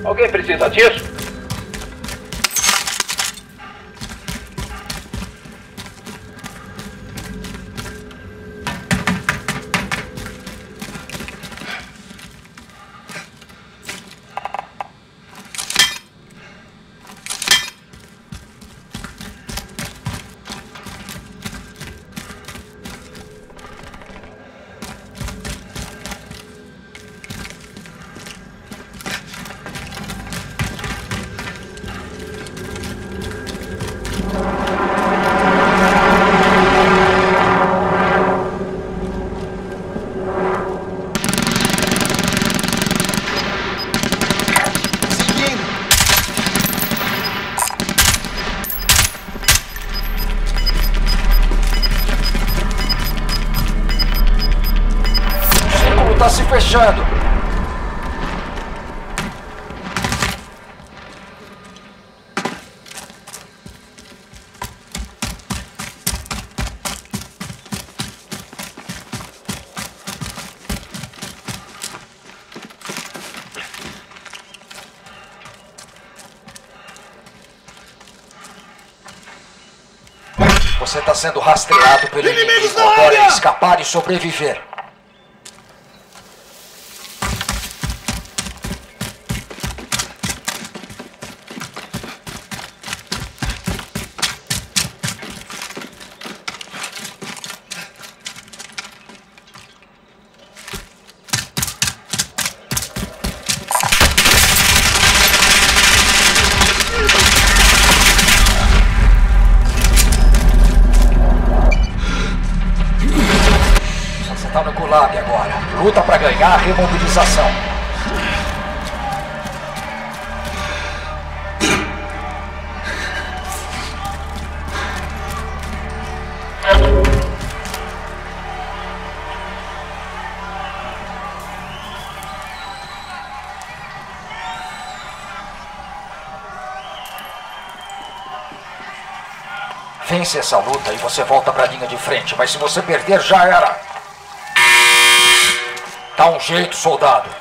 Alguém precisa disso? Tá se fechando. Você está sendo rastreado pelo Inimigos inimigo. na Agora é área! escapar e sobreviver. Você tá no gulag agora. Luta pra ganhar a remobilização. Vence essa luta e você volta pra linha de frente, mas se você perder, já era. Dá um jeito, soldado.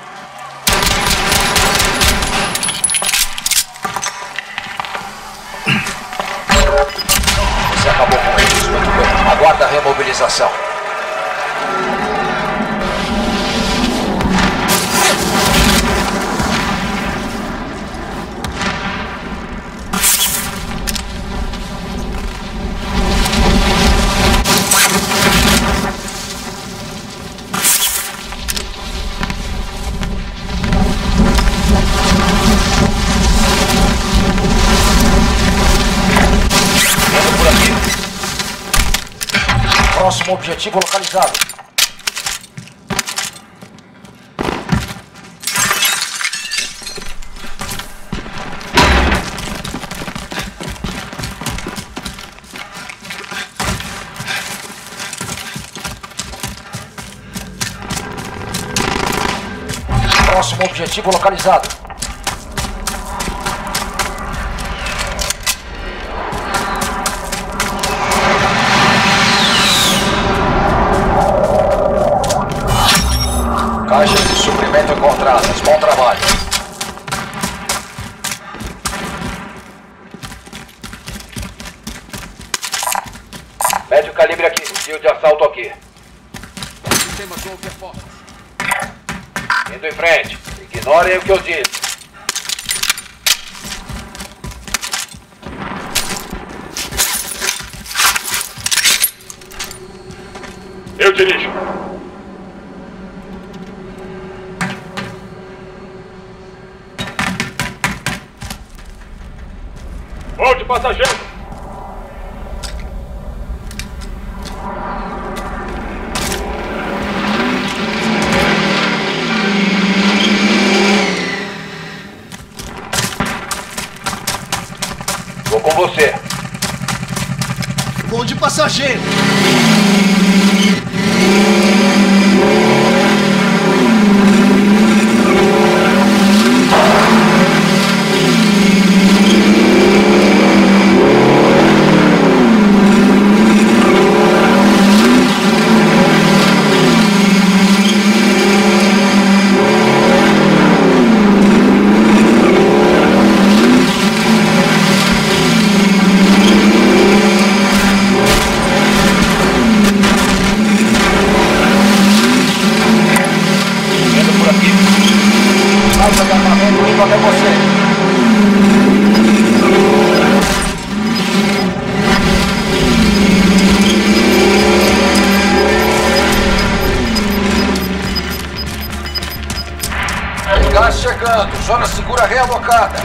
Você acabou com eles, muito bem. Aguarda a remobilização. Próximo objetivo localizado. Próximo objetivo localizado. Caixas de suprimento encontradas. Bom trabalho. Médio calibre aqui. Fio de assalto aqui. Sistemas vão ter portas. Indo em frente. Ignorem o que eu disse. Eu dirijo. Volte, passageiro. Vou com você. Vou de passageiro. chegando. Zona segura realocada.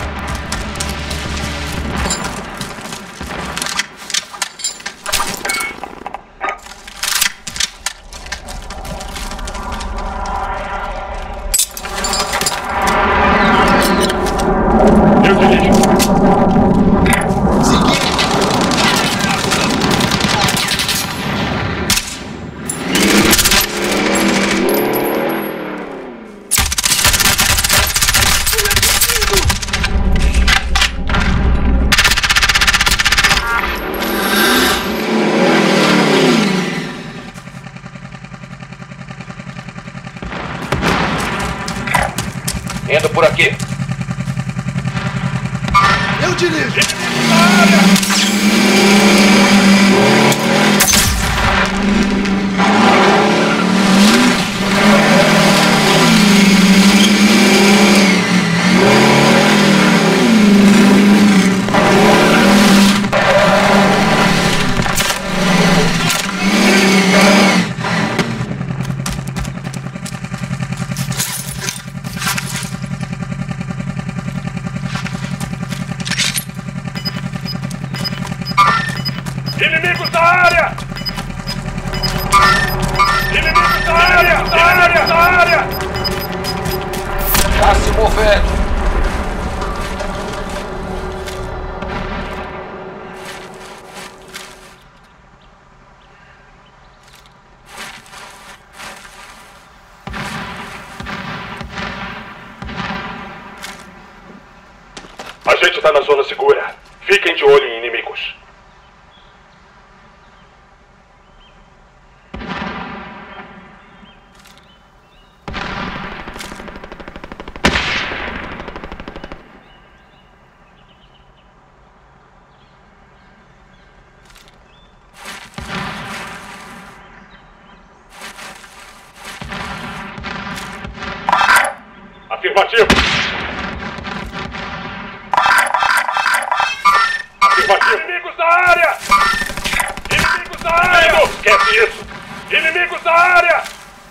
Eu dirijo. Indo por aqui. Eu dirijo. Inimigos da área! Inimigos da área! Da área! Da área! Tá se movendo. A gente tá na zona segura. Fiquem de olho em inimigos. Afirmativo. Afirmativo. Inimigos da área! Inimigos da área! Esquece isso! Inimigos da área!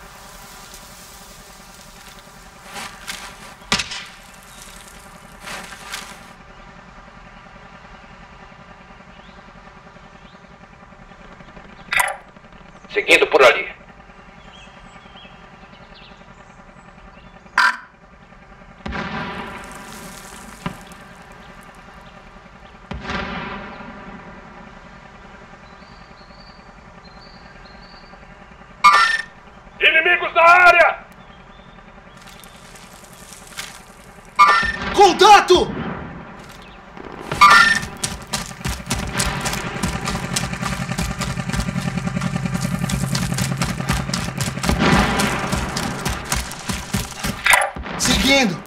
Seguindo por ali. Inimigos da área! Contato! Seguindo.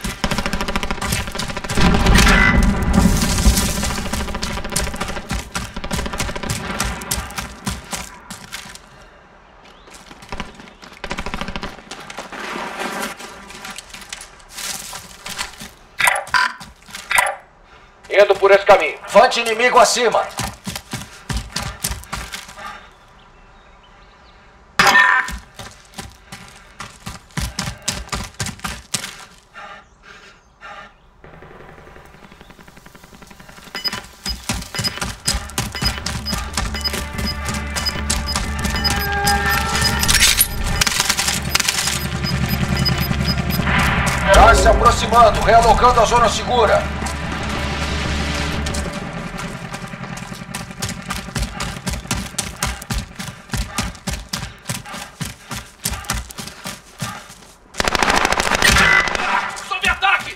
Indo por esse caminho. Fante inimigo acima. Tá se aproximando, realocando a zona segura. Sob ataque!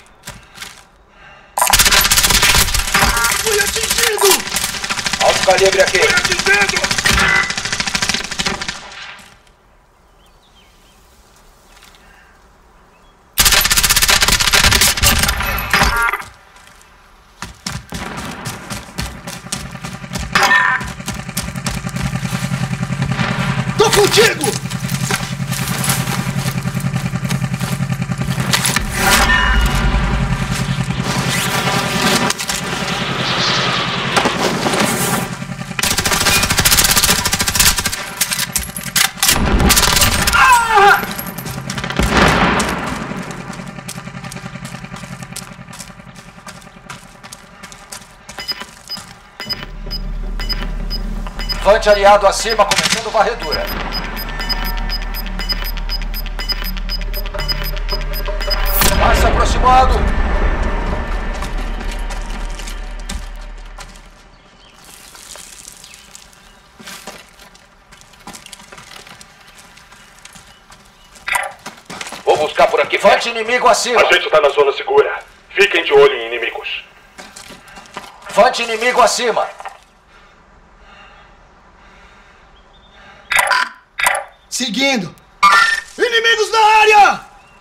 Fui atingido! Alto calibre aqui. Fui atingido! Tô contigo! Frente aliado acima, começando varredura. Vai se aproximando. Vou buscar por aqui. Frente inimigo acima. A gente tá na zona segura. Fiquem de olho em inimigos. Frente inimigo acima. Seguindo. Inimigos na área!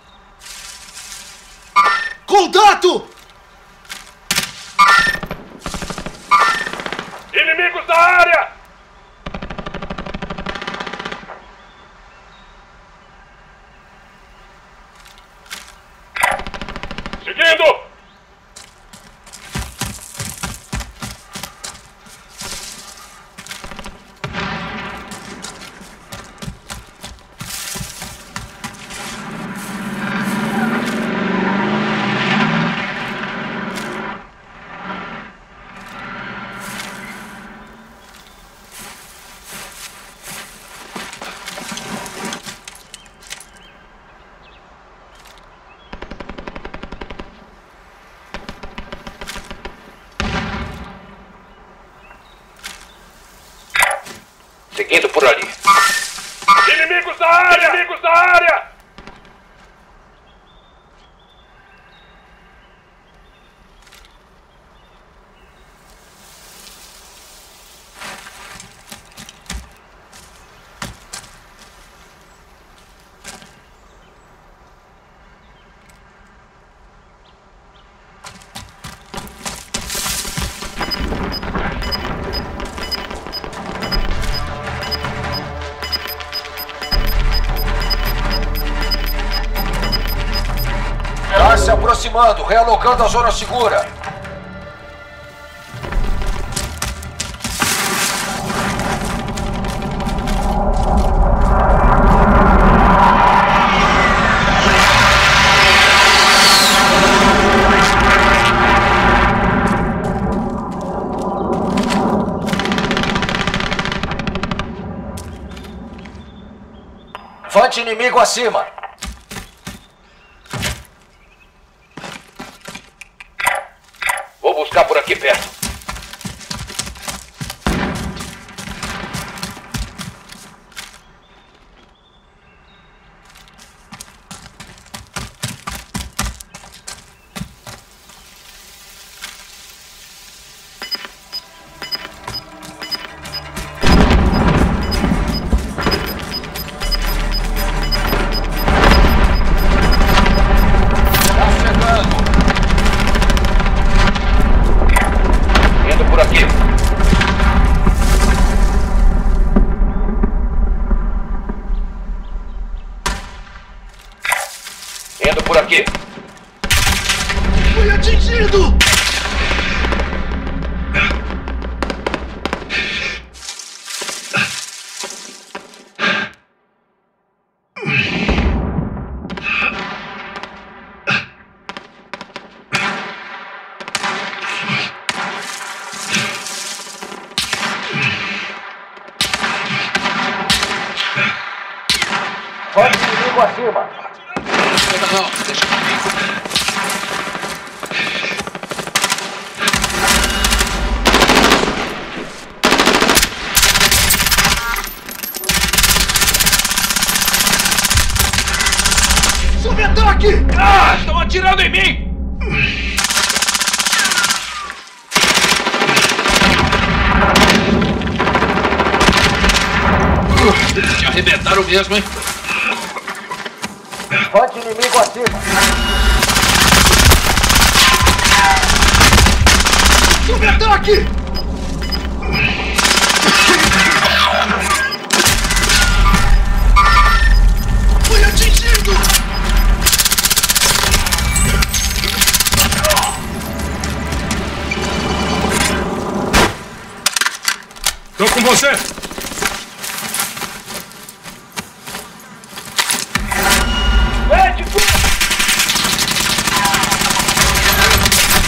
Contato! Inimigos na área! Seguindo! Seguindo por ali. Inimigos na área! Inimigos na área! Tá se aproximando, realocando a zona segura. Frente inimigo acima. Vou buscar por aqui perto. Tá chegando. Indo por aqui. Indo por aqui. Fui atingido! Frente inimigo acima. Não, não, deixa comigo. Sob ataque! Ah, estão atirando em mim! Eles te arrebentaram mesmo, hein? Frente inimigo acima. Sob ataque! Fui atingido! Tô com você! Médico!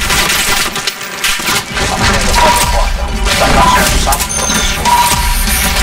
Tá fazendo porta. Tá fazendo sapo, professor.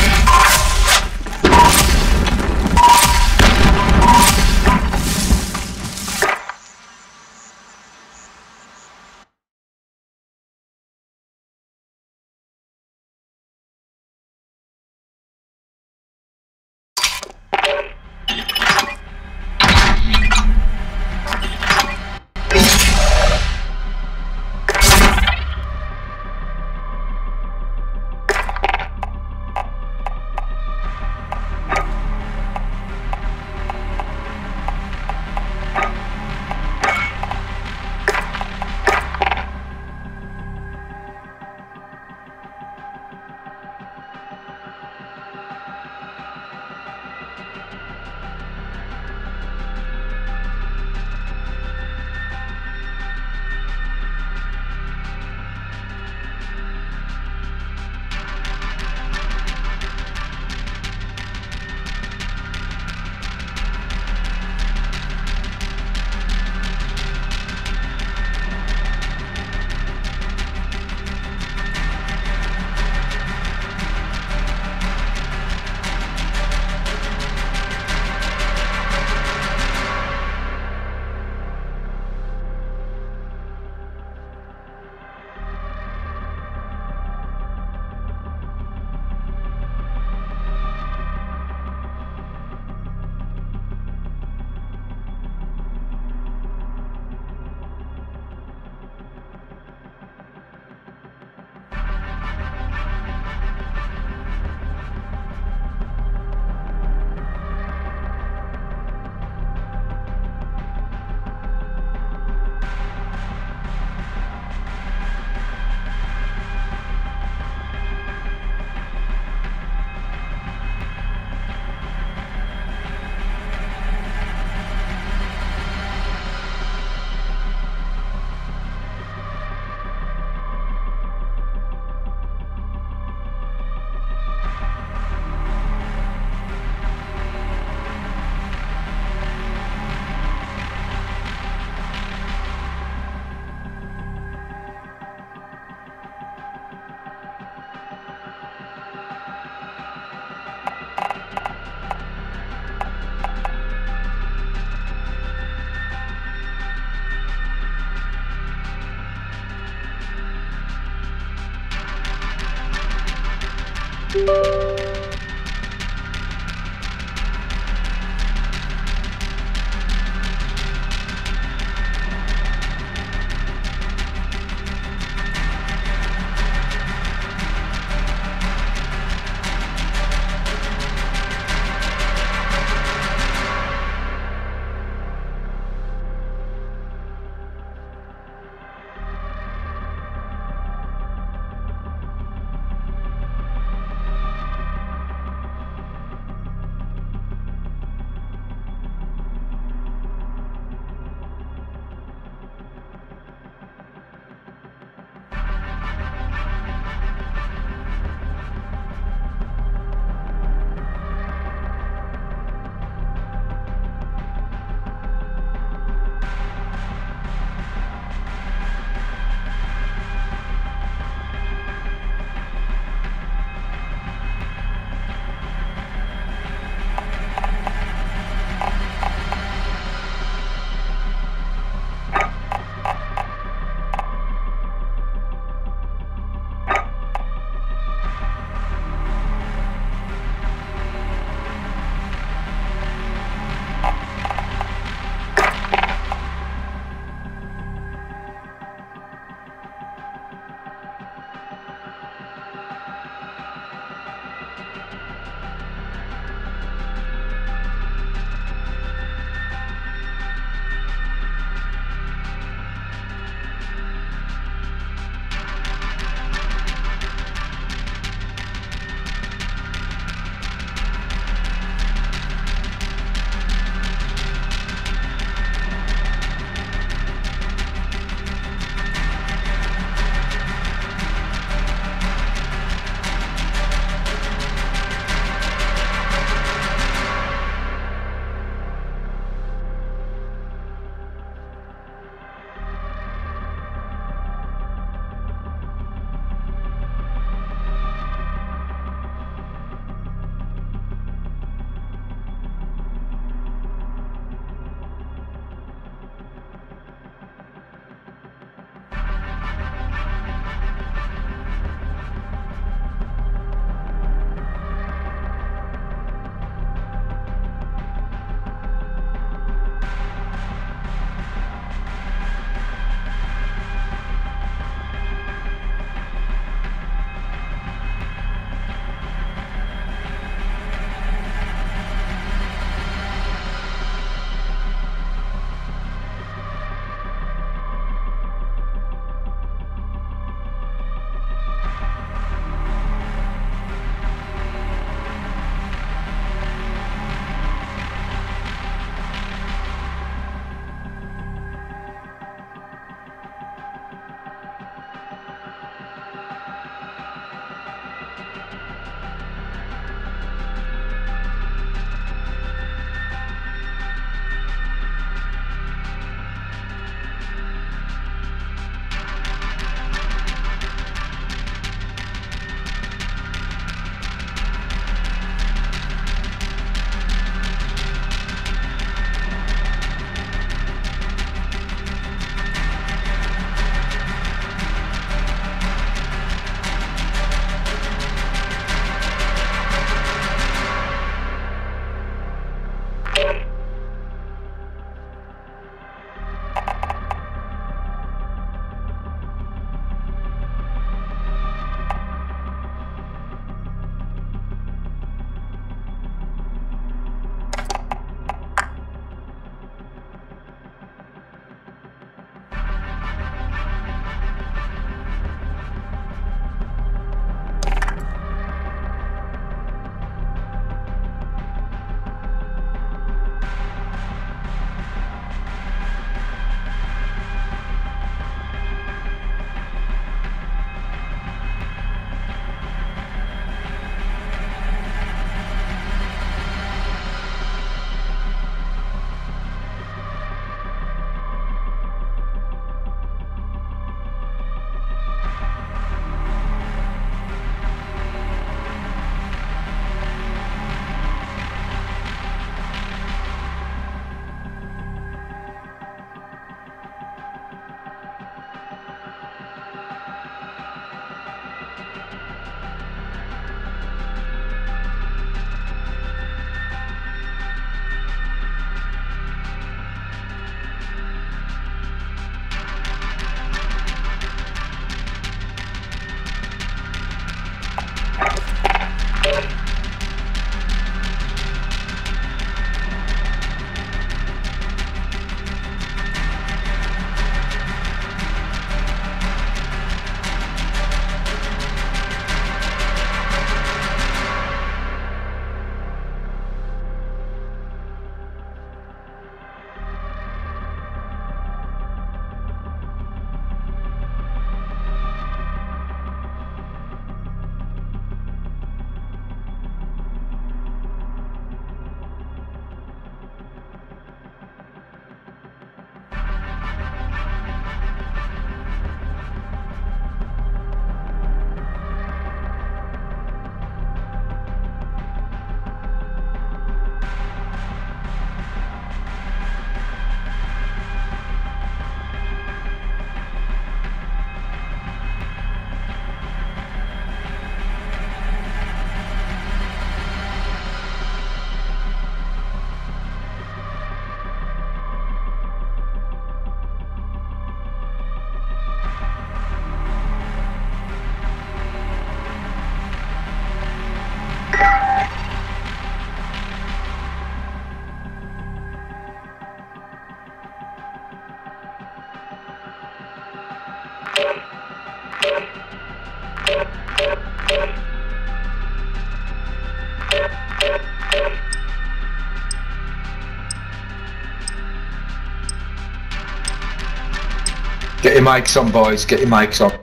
Get your mics on, boys. Get your mics on.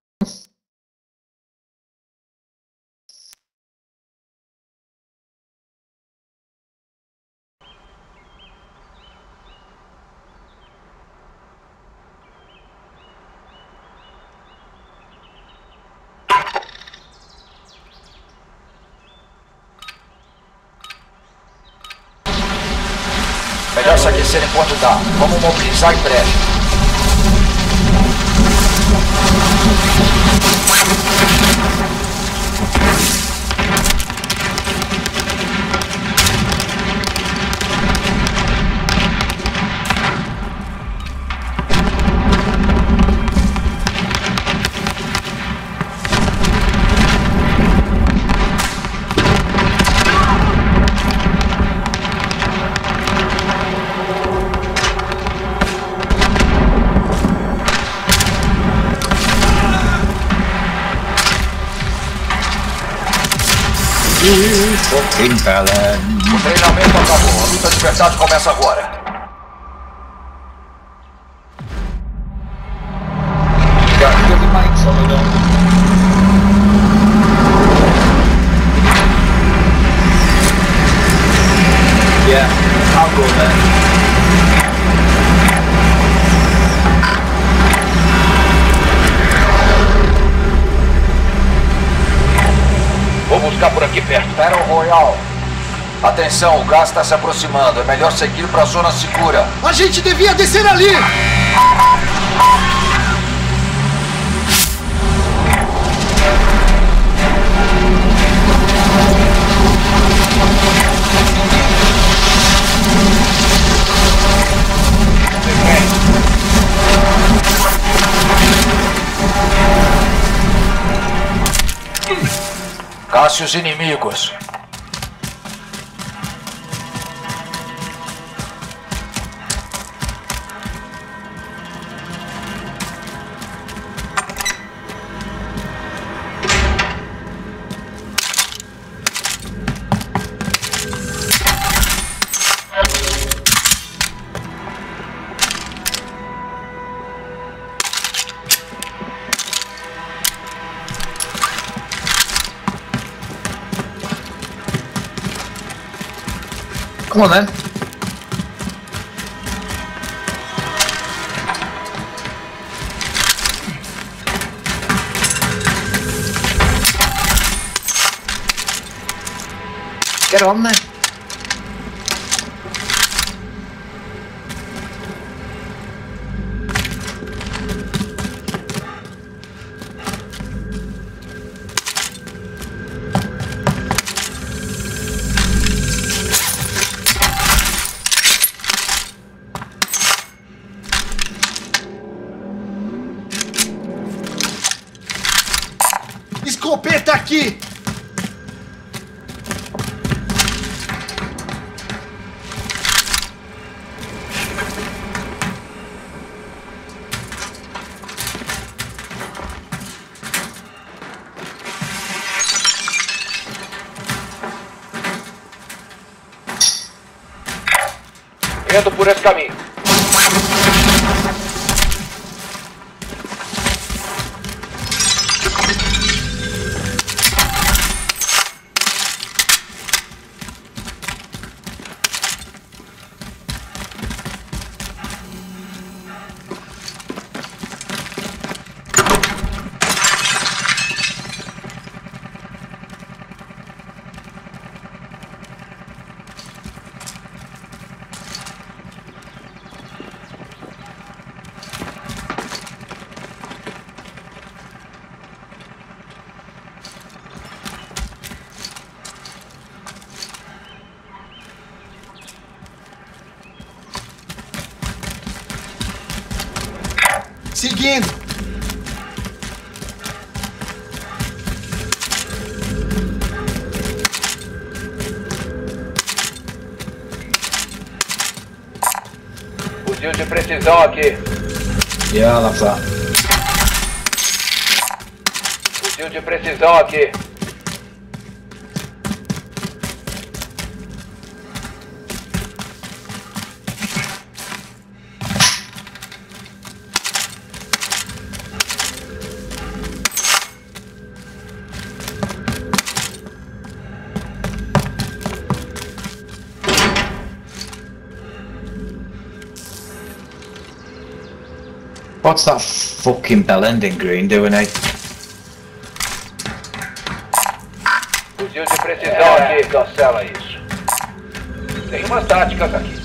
Melhor se aquecer enquanto dá. Vamos mobilizar em breve. Fucking Helen. O treinamento acabou. A luta de verdade começa agora. Got to get the mics on or not? Yeah, I'll go there. Vou buscar por aqui perto. Battle Royale. Atenção, o gás está se aproximando. É melhor seguir para a zona segura. A gente devia descer ali! Casse os inimigos. Come on then. Get on then. Escopeta aqui! Indo por esse caminho. Seguindo! Fuzil de precisão aqui. Yeah, that's that. Fuzil de precisão aqui. What's that fucking bell ending green doing, eh? Fuzil de precisão aqui, cancela isso. Tem umas táticas aqui.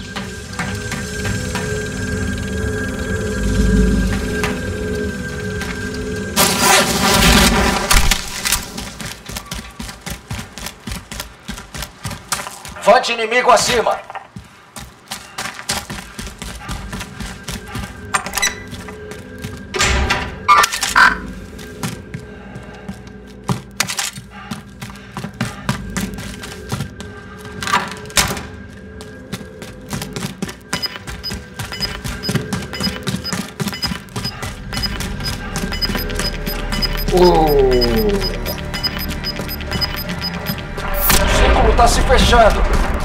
Vante inimigo acima. O círculo está se fechando.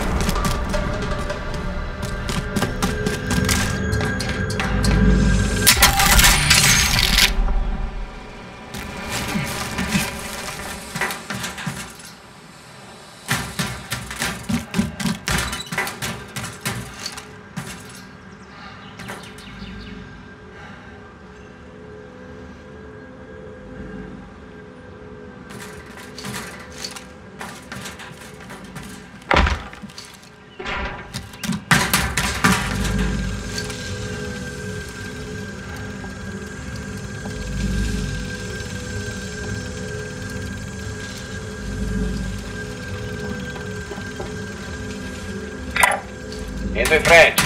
Indo em frente.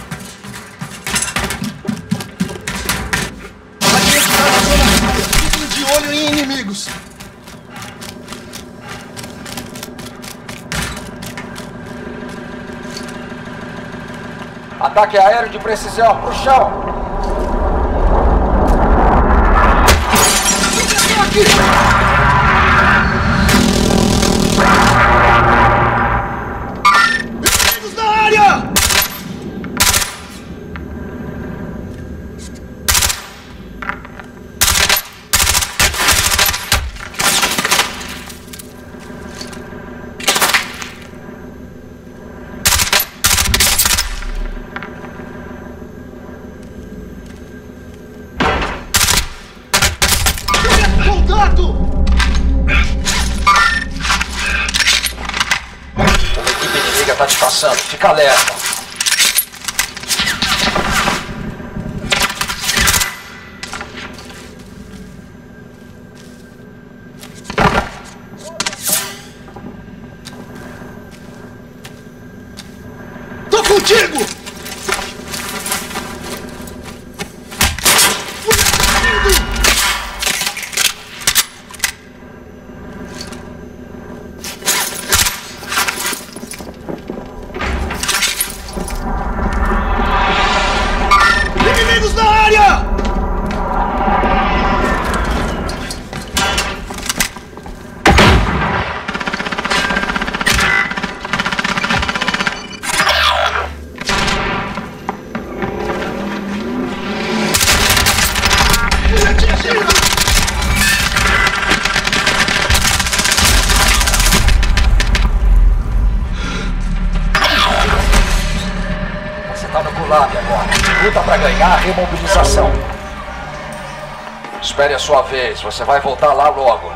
Aqui está na zona sul. Fiquem de olho em inimigos. Ataque aéreo de precisão, pro chão. Aqui. Tá te passando, fica alerta. Tô contigo! Inimigos na área! Fui atingido! Você tá no gulag agora. Luta pra ganhar a remobilização. Espere a sua vez, você vai voltar lá logo.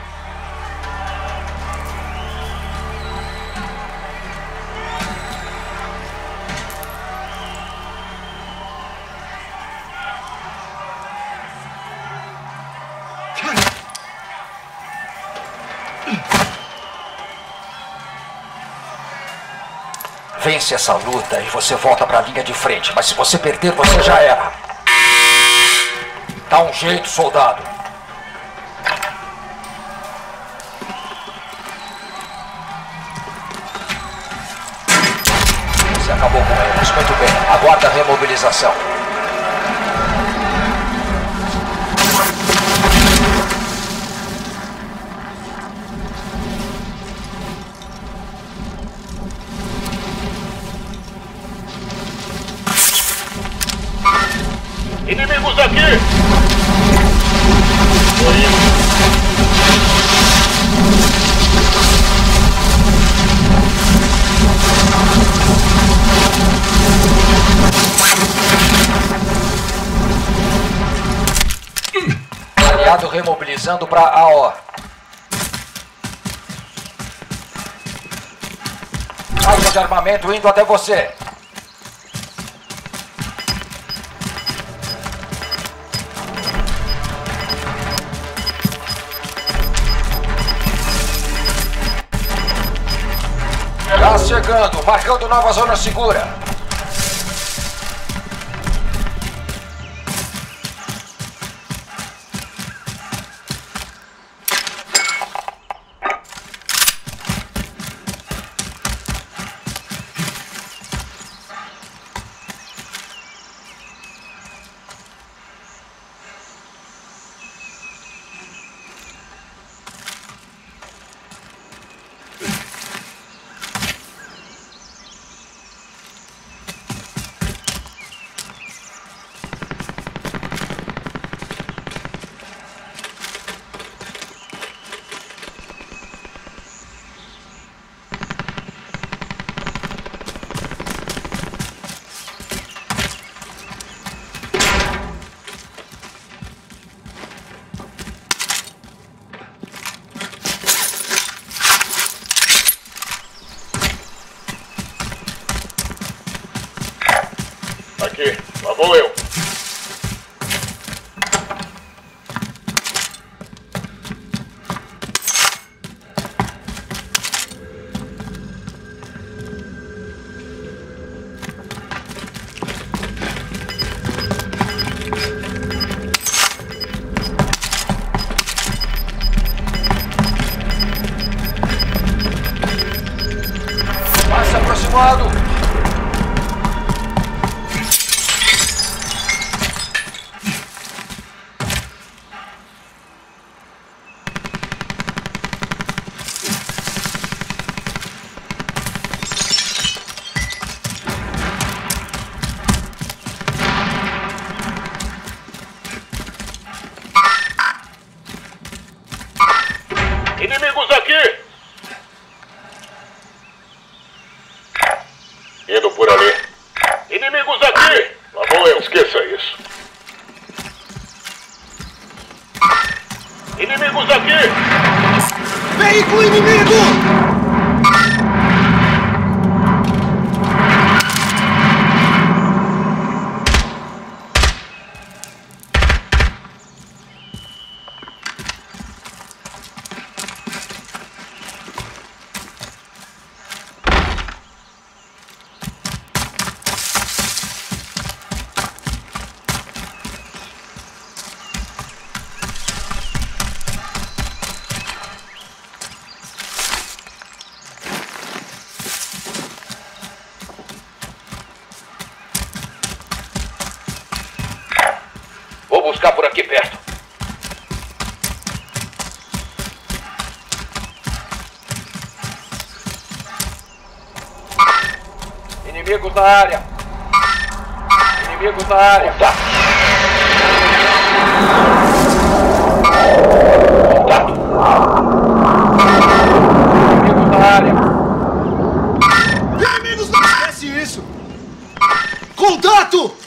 Vence essa luta e você volta pra linha de frente. Mas se você perder, você já era. Dá um jeito, soldado. Você acabou com eles. Muito bem. Aguarda a remobilização. Inimigos aqui! Aliado remobilizando para A O. Caixa de armamento indo até você. Gás chegando, marcando nova zona segura. Aqui, lá vou eu. Vai se aproximando. Inimigos aqui! Indo por ali. Inimigos aqui! Lá vou eu, esqueça isso. Inimigos aqui! Veículo inimigo! Vou buscar por aqui perto. Inimigos na área. Inimigos na área. Tá. Contato. Inimigos na área. Inimigos, não esquece isso! Contato!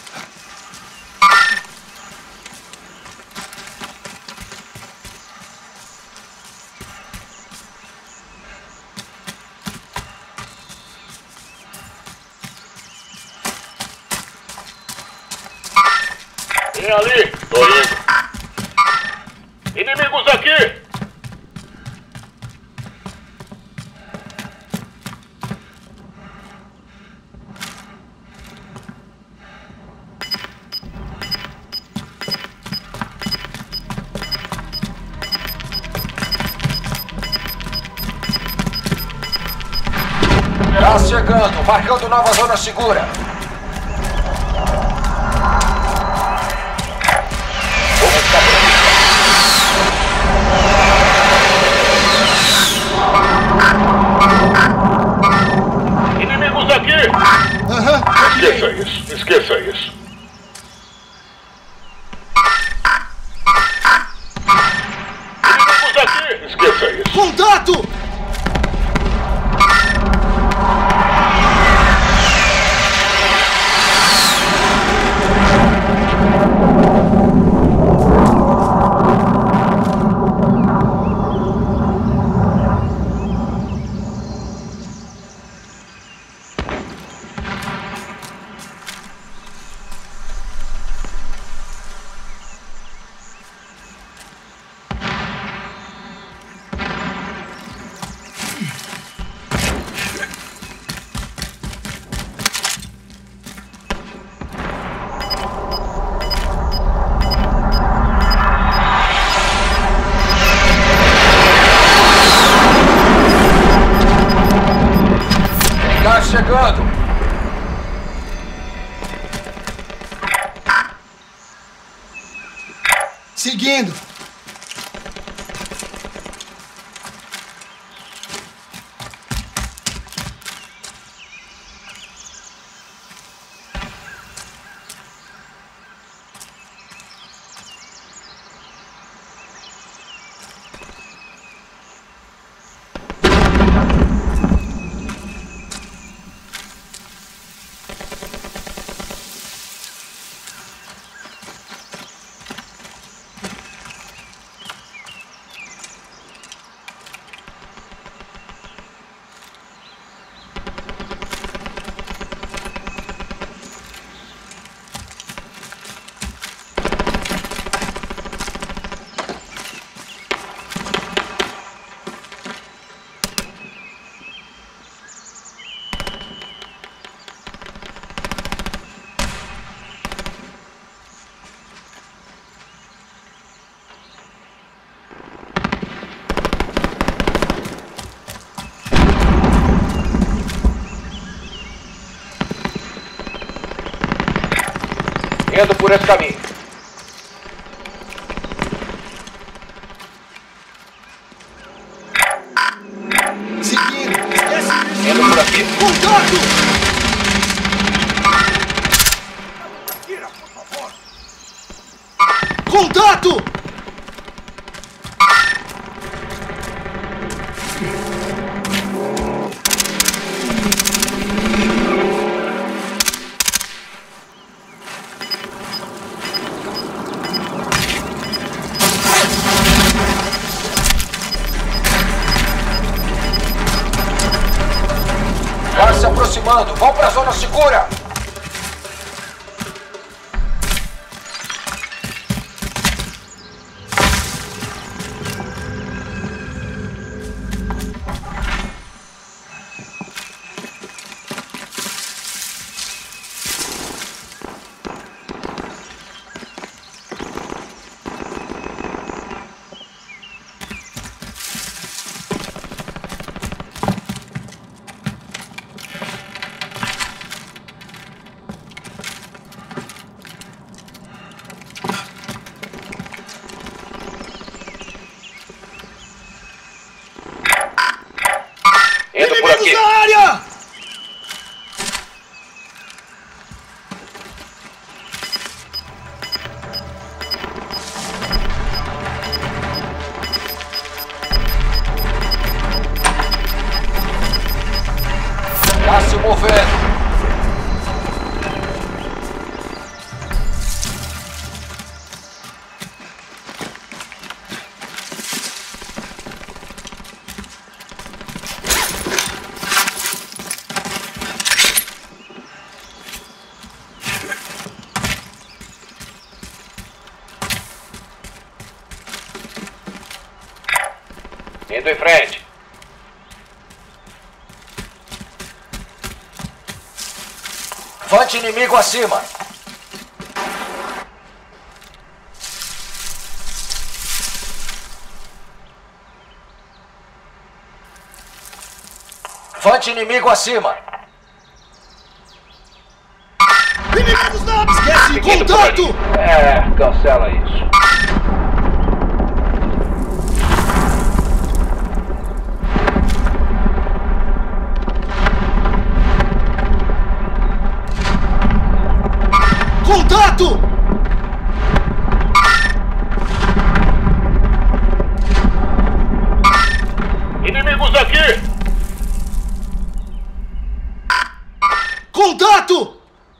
Vem ali, tô indo. Inimigos aqui! Gás chegando, marcando nova zona segura. Inimigos aqui! Aham. Esqueça isso, esqueça isso. Inimigos aqui! Esqueça isso. Contato! chegando! Seguindo! Indo por esse caminho. Seguindo! Esquece isso! Indo por aqui. Contato! Tira, por favor! Contato! Gás se aproximando. Vão pra zona segura. Indo por aqui. Inimigos na área! Tá se movendo. Indo em frente. Fante inimigo acima. Fante inimigo acima. Inimigos na área! Esquece! Seguindo por Contato! ali. É, cancela isso. Contato! Inimigos aqui! Contato!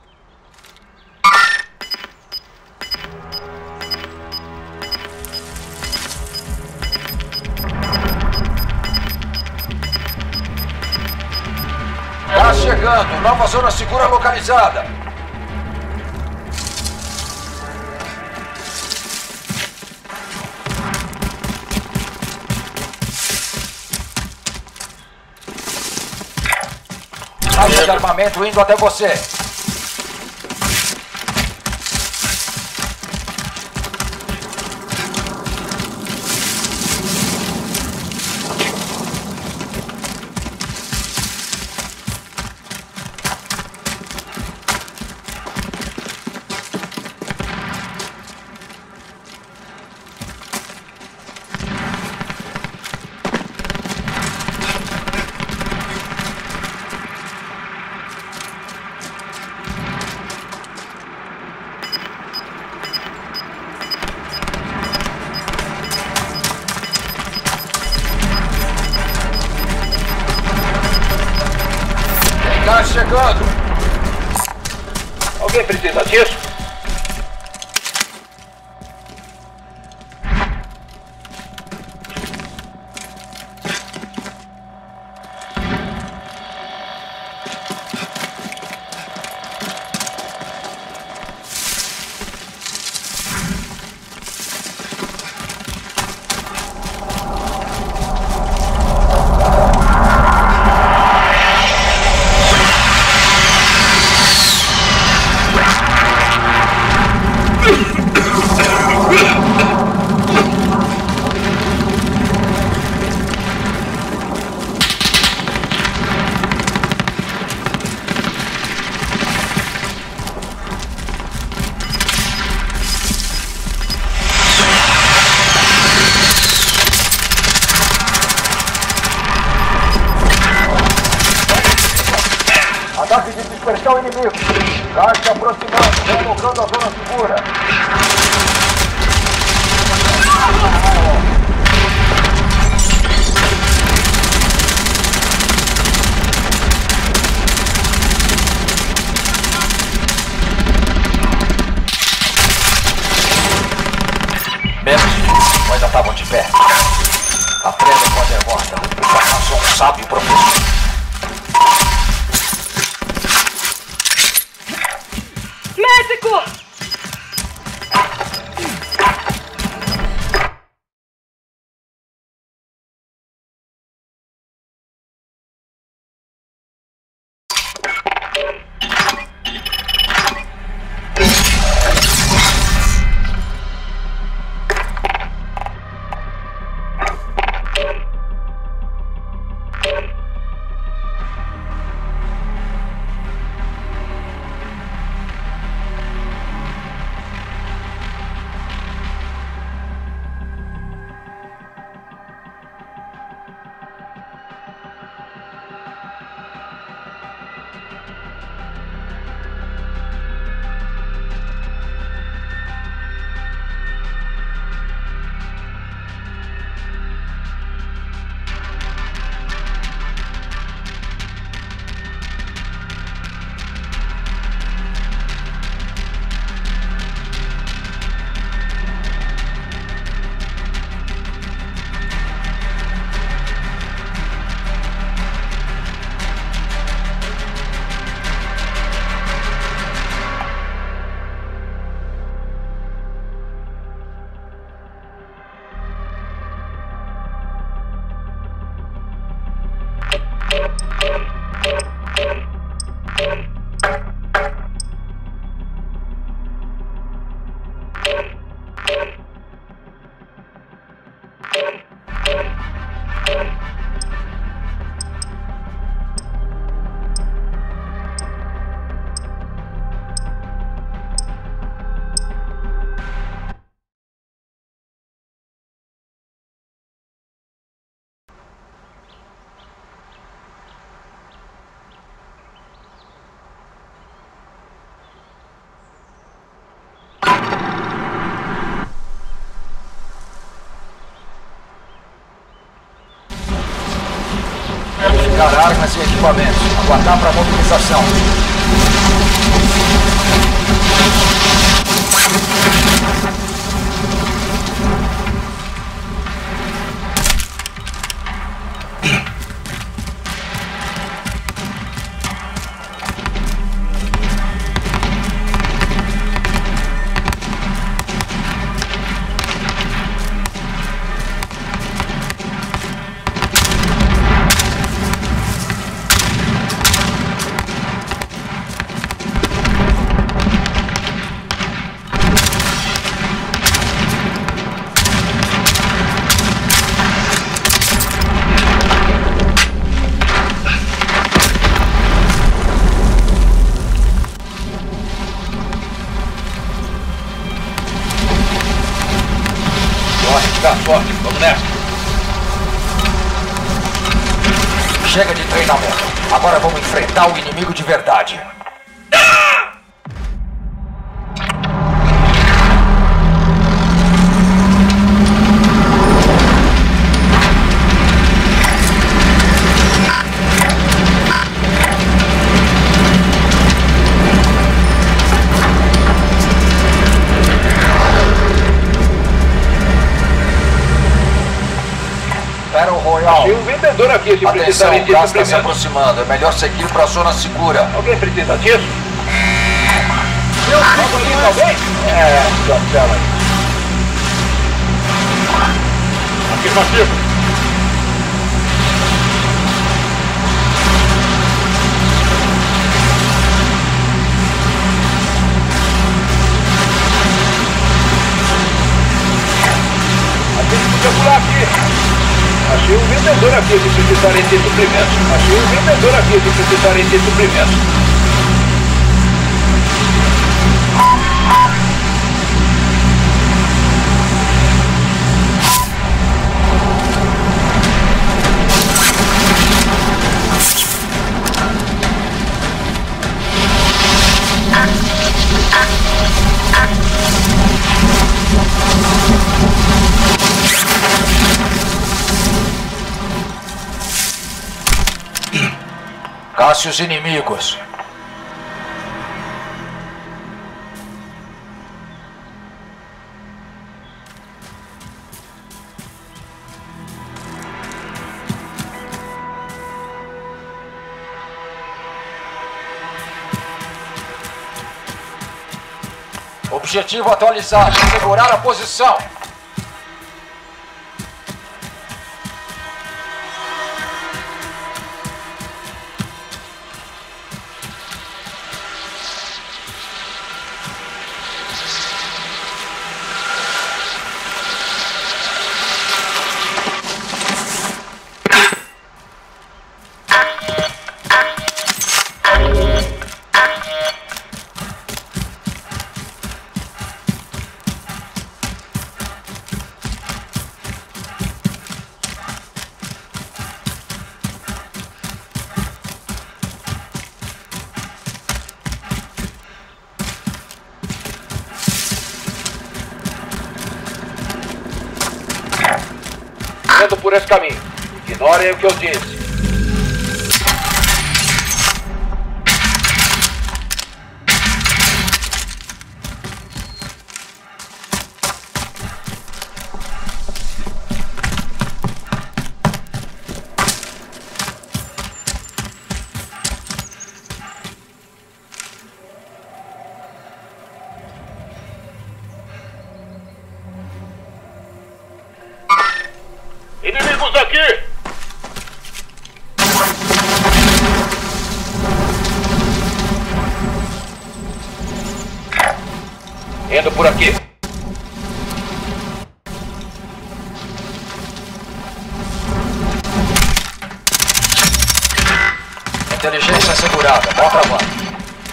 Tá chegando. Nova zona segura localizada. Caixa de armamento indo até você. Alguém precisa disso? Ataque de dispersão inimigo. Gás se aproximando, relocando a zona segura. Menos, ainda estavam de pé. Aprenda com a derrota. O fracasso é um sábio professor. Médico! Verificar armas e equipamentos. Aguardar para mobilização. Tá forte, vamos nessa. Chega de treinamento. Agora vamos enfrentar o inimigo de verdade. Royal. Achei um vendedor aqui, se Atenção, precisarem o de gás está se suplemento. aproximando. É melhor seguir para a zona segura. Alguém precisa disso? Eu favorito alguém? É, cancela aí. Afirmativo. A gente podia pular aqui. Achei um vendedor aqui, se precisarem de suplementos. Achei um vendedor aqui, se precisarem de suplementos. Casse os inimigos. Objetivo atualizado. Segurar a posição. Indo por esse caminho. Ignorem o que eu disse. Inimigos aqui! Indo por aqui. Inteligência assegurada. Bom trabalho.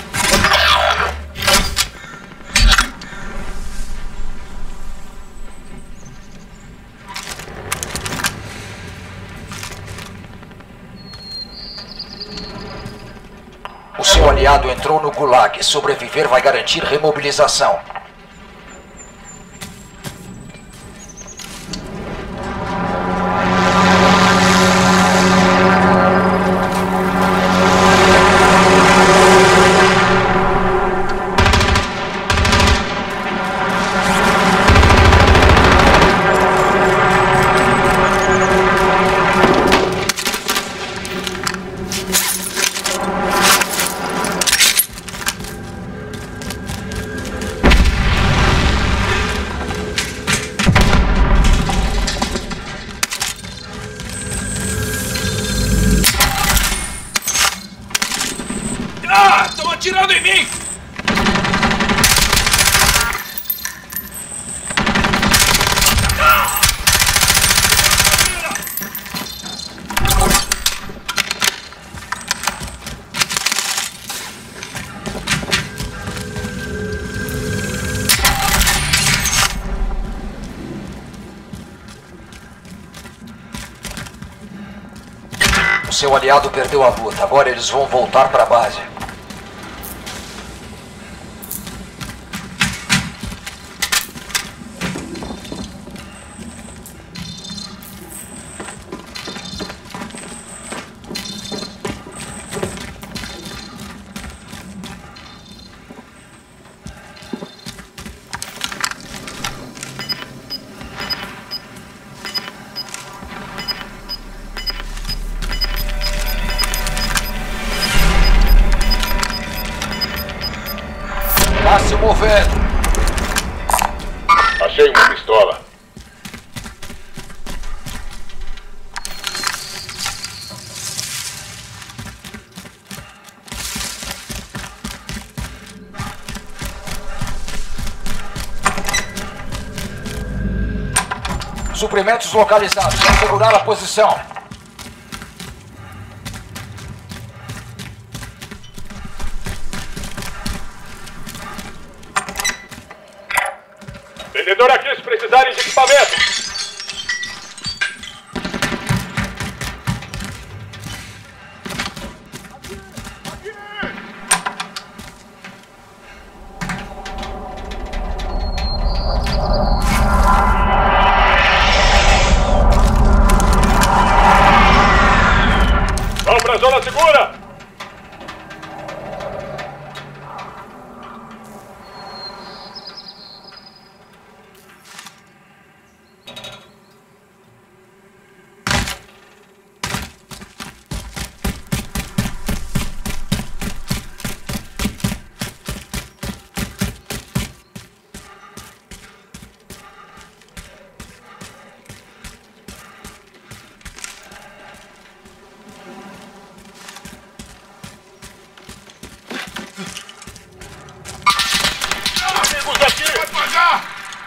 O seu aliado entrou no Gulag. Sobreviver vai garantir remobilização. Ah! Estão atirando em mim! O seu aliado perdeu a luta. Agora eles vão voltar para a base. Tá se movendo. Achei uma pistola. Suprimentos localizados. Vamos segurar a posição. Vendedor aqui se precisarem de equipamento. Vamos pra zona segura! Amigos aqui! Vai pagar!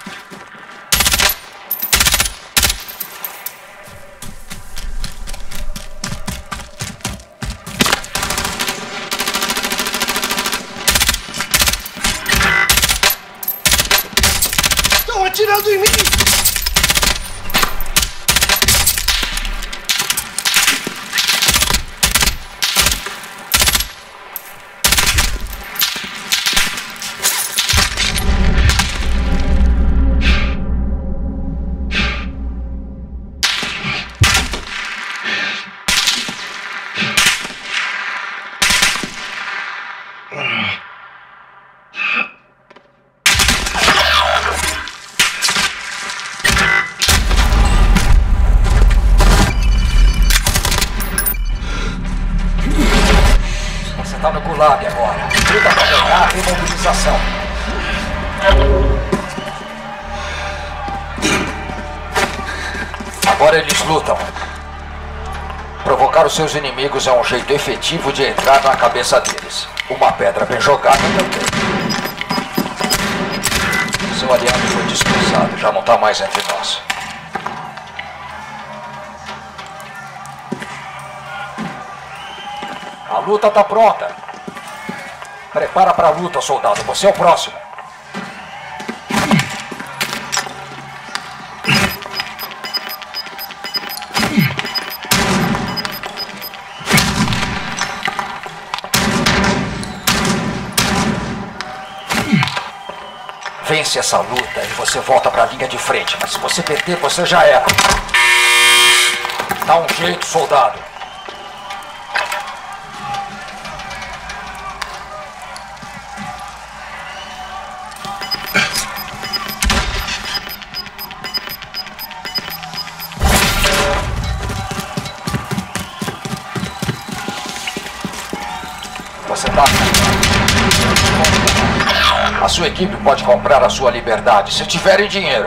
Estão atirando em mim! Você tá no gulag agora. Luta pra ganhar a imobilização. Agora eles lutam. Provocar os seus inimigos é um jeito efetivo de entrar na cabeça deles. Uma pedra bem jogada também. Seu aliado foi dispensado, já não tá mais entre nós. A luta tá pronta. Prepara pra luta, soldado. Você é o próximo. Vence essa luta e você volta pra linha de frente. Mas se você perder, você já era. Dá um jeito, soldado. Você tá... A sua equipe pode comprar a sua liberdade, se tiverem dinheiro.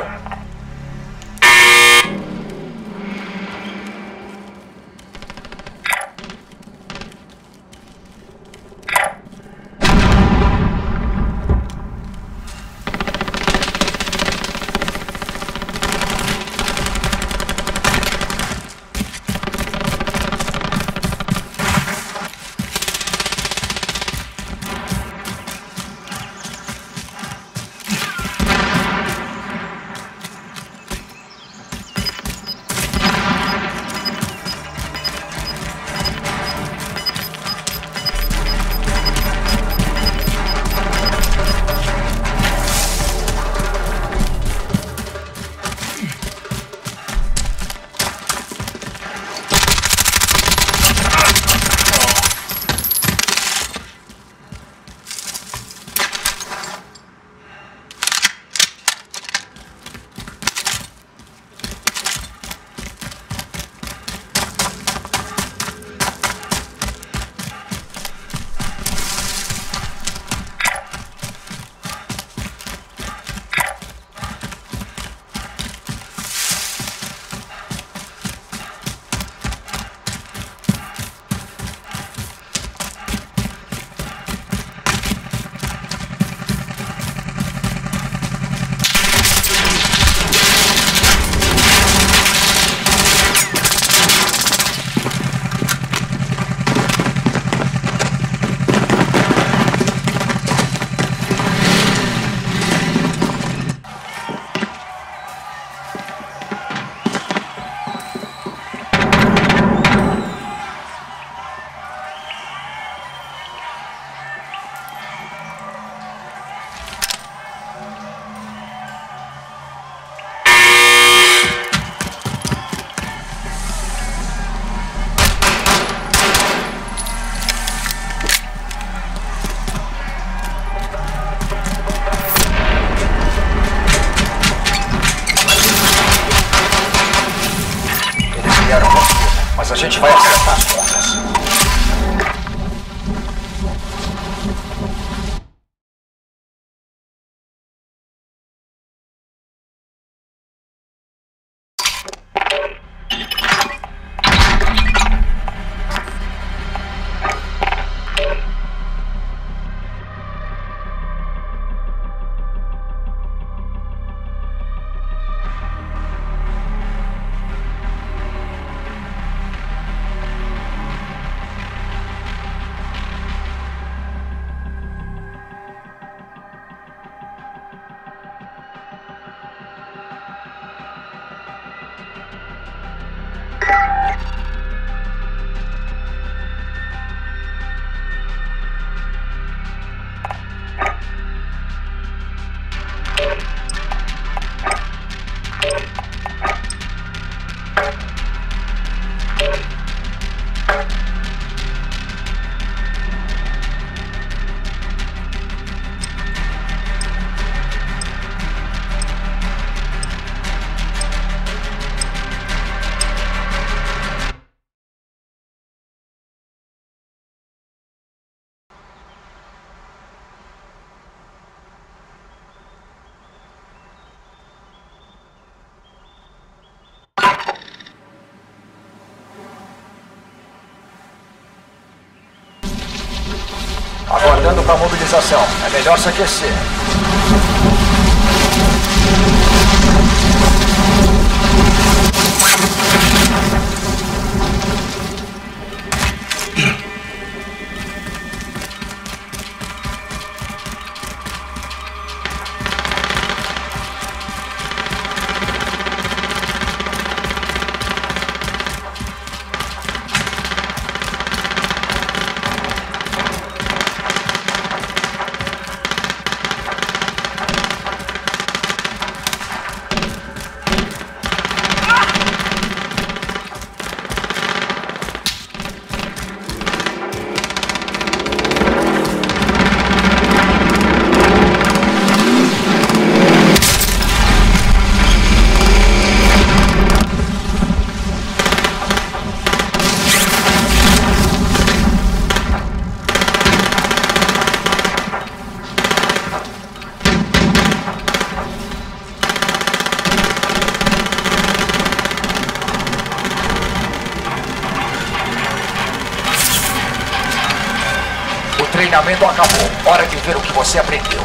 mas a gente vai acertar as contas. Aguardando para mobilização. É melhor se aquecer. O treinamento acabou. Hora de ver o que você aprendeu.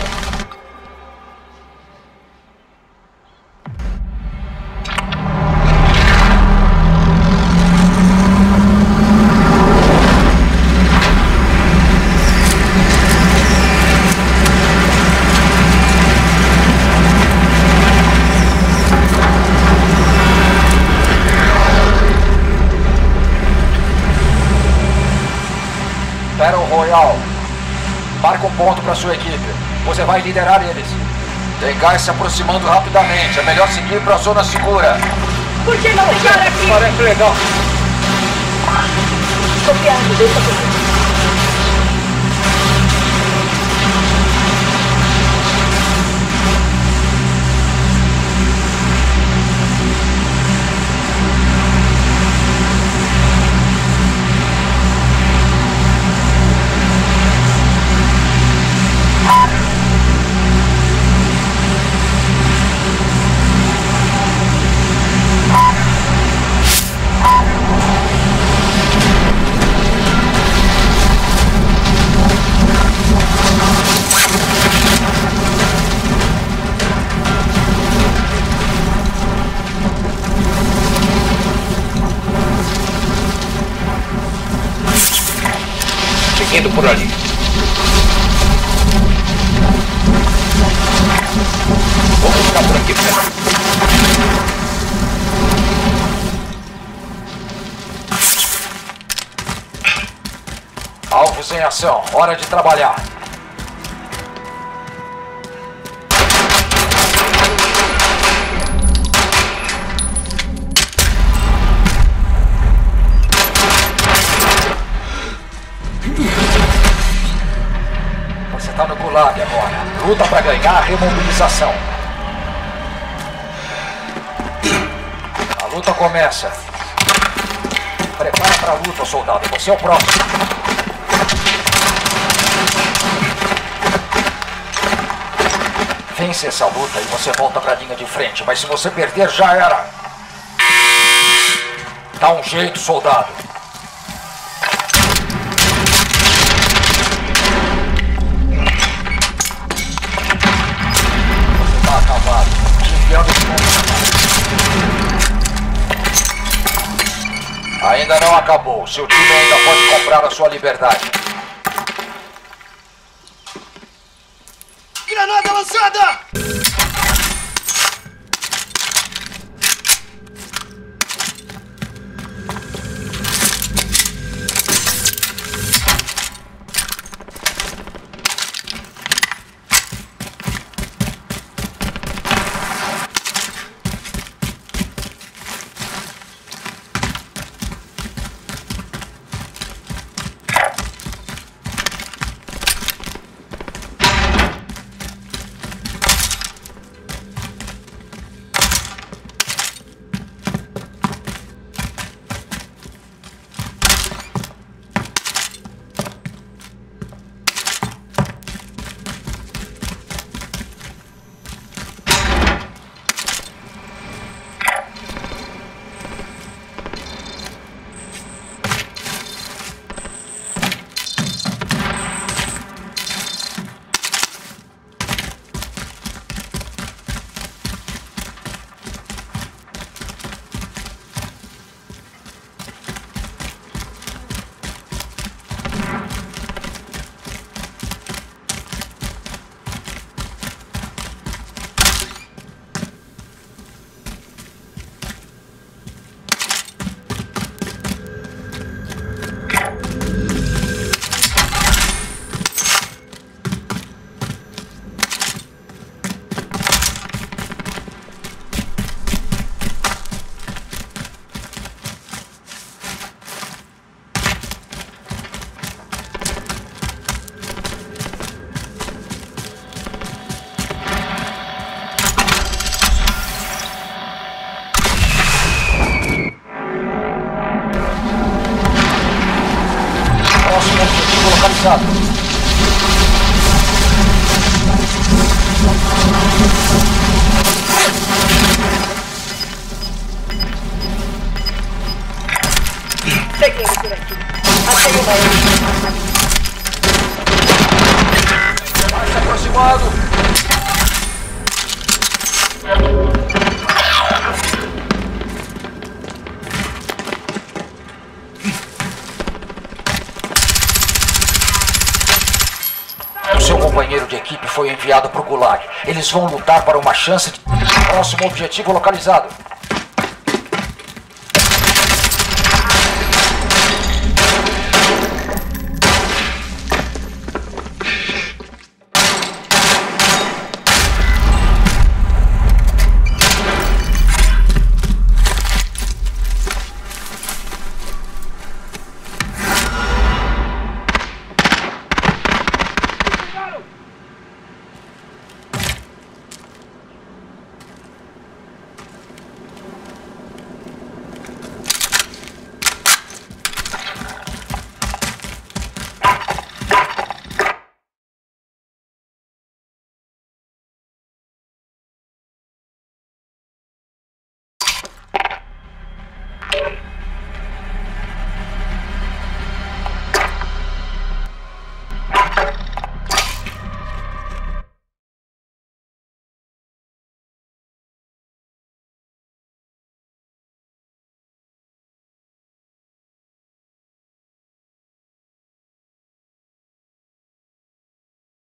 Battle Royale. Marca um ponto para sua equipe. Você vai liderar eles. Tem gás se aproximando rapidamente. É melhor seguir para a zona segura. Por que não ficar aqui? Parece legal. Copiado, deixa comigo. Seguindo por ali. Vamos ficar por aqui perto. Alvos em ação. Hora de trabalhar. Você tá no gulag agora. Luta para ganhar a remobilização. A luta começa. Prepara pra luta, soldado. Você é o próximo. Vence essa luta e você volta pra linha de frente. Mas se você perder, já era. Dá um jeito, soldado. Você tá acabado. Te enviando de novo. Ainda não acabou. Seu time ainda pode comprar a sua liberdade. Granada lançada! Próximo objetivo localizado. Peguei por aqui. Achei uma ele. Vai se aproximando. O seu companheiro de equipe foi enviado para o Gulag. Eles vão lutar para uma chance de... Próximo objetivo localizado.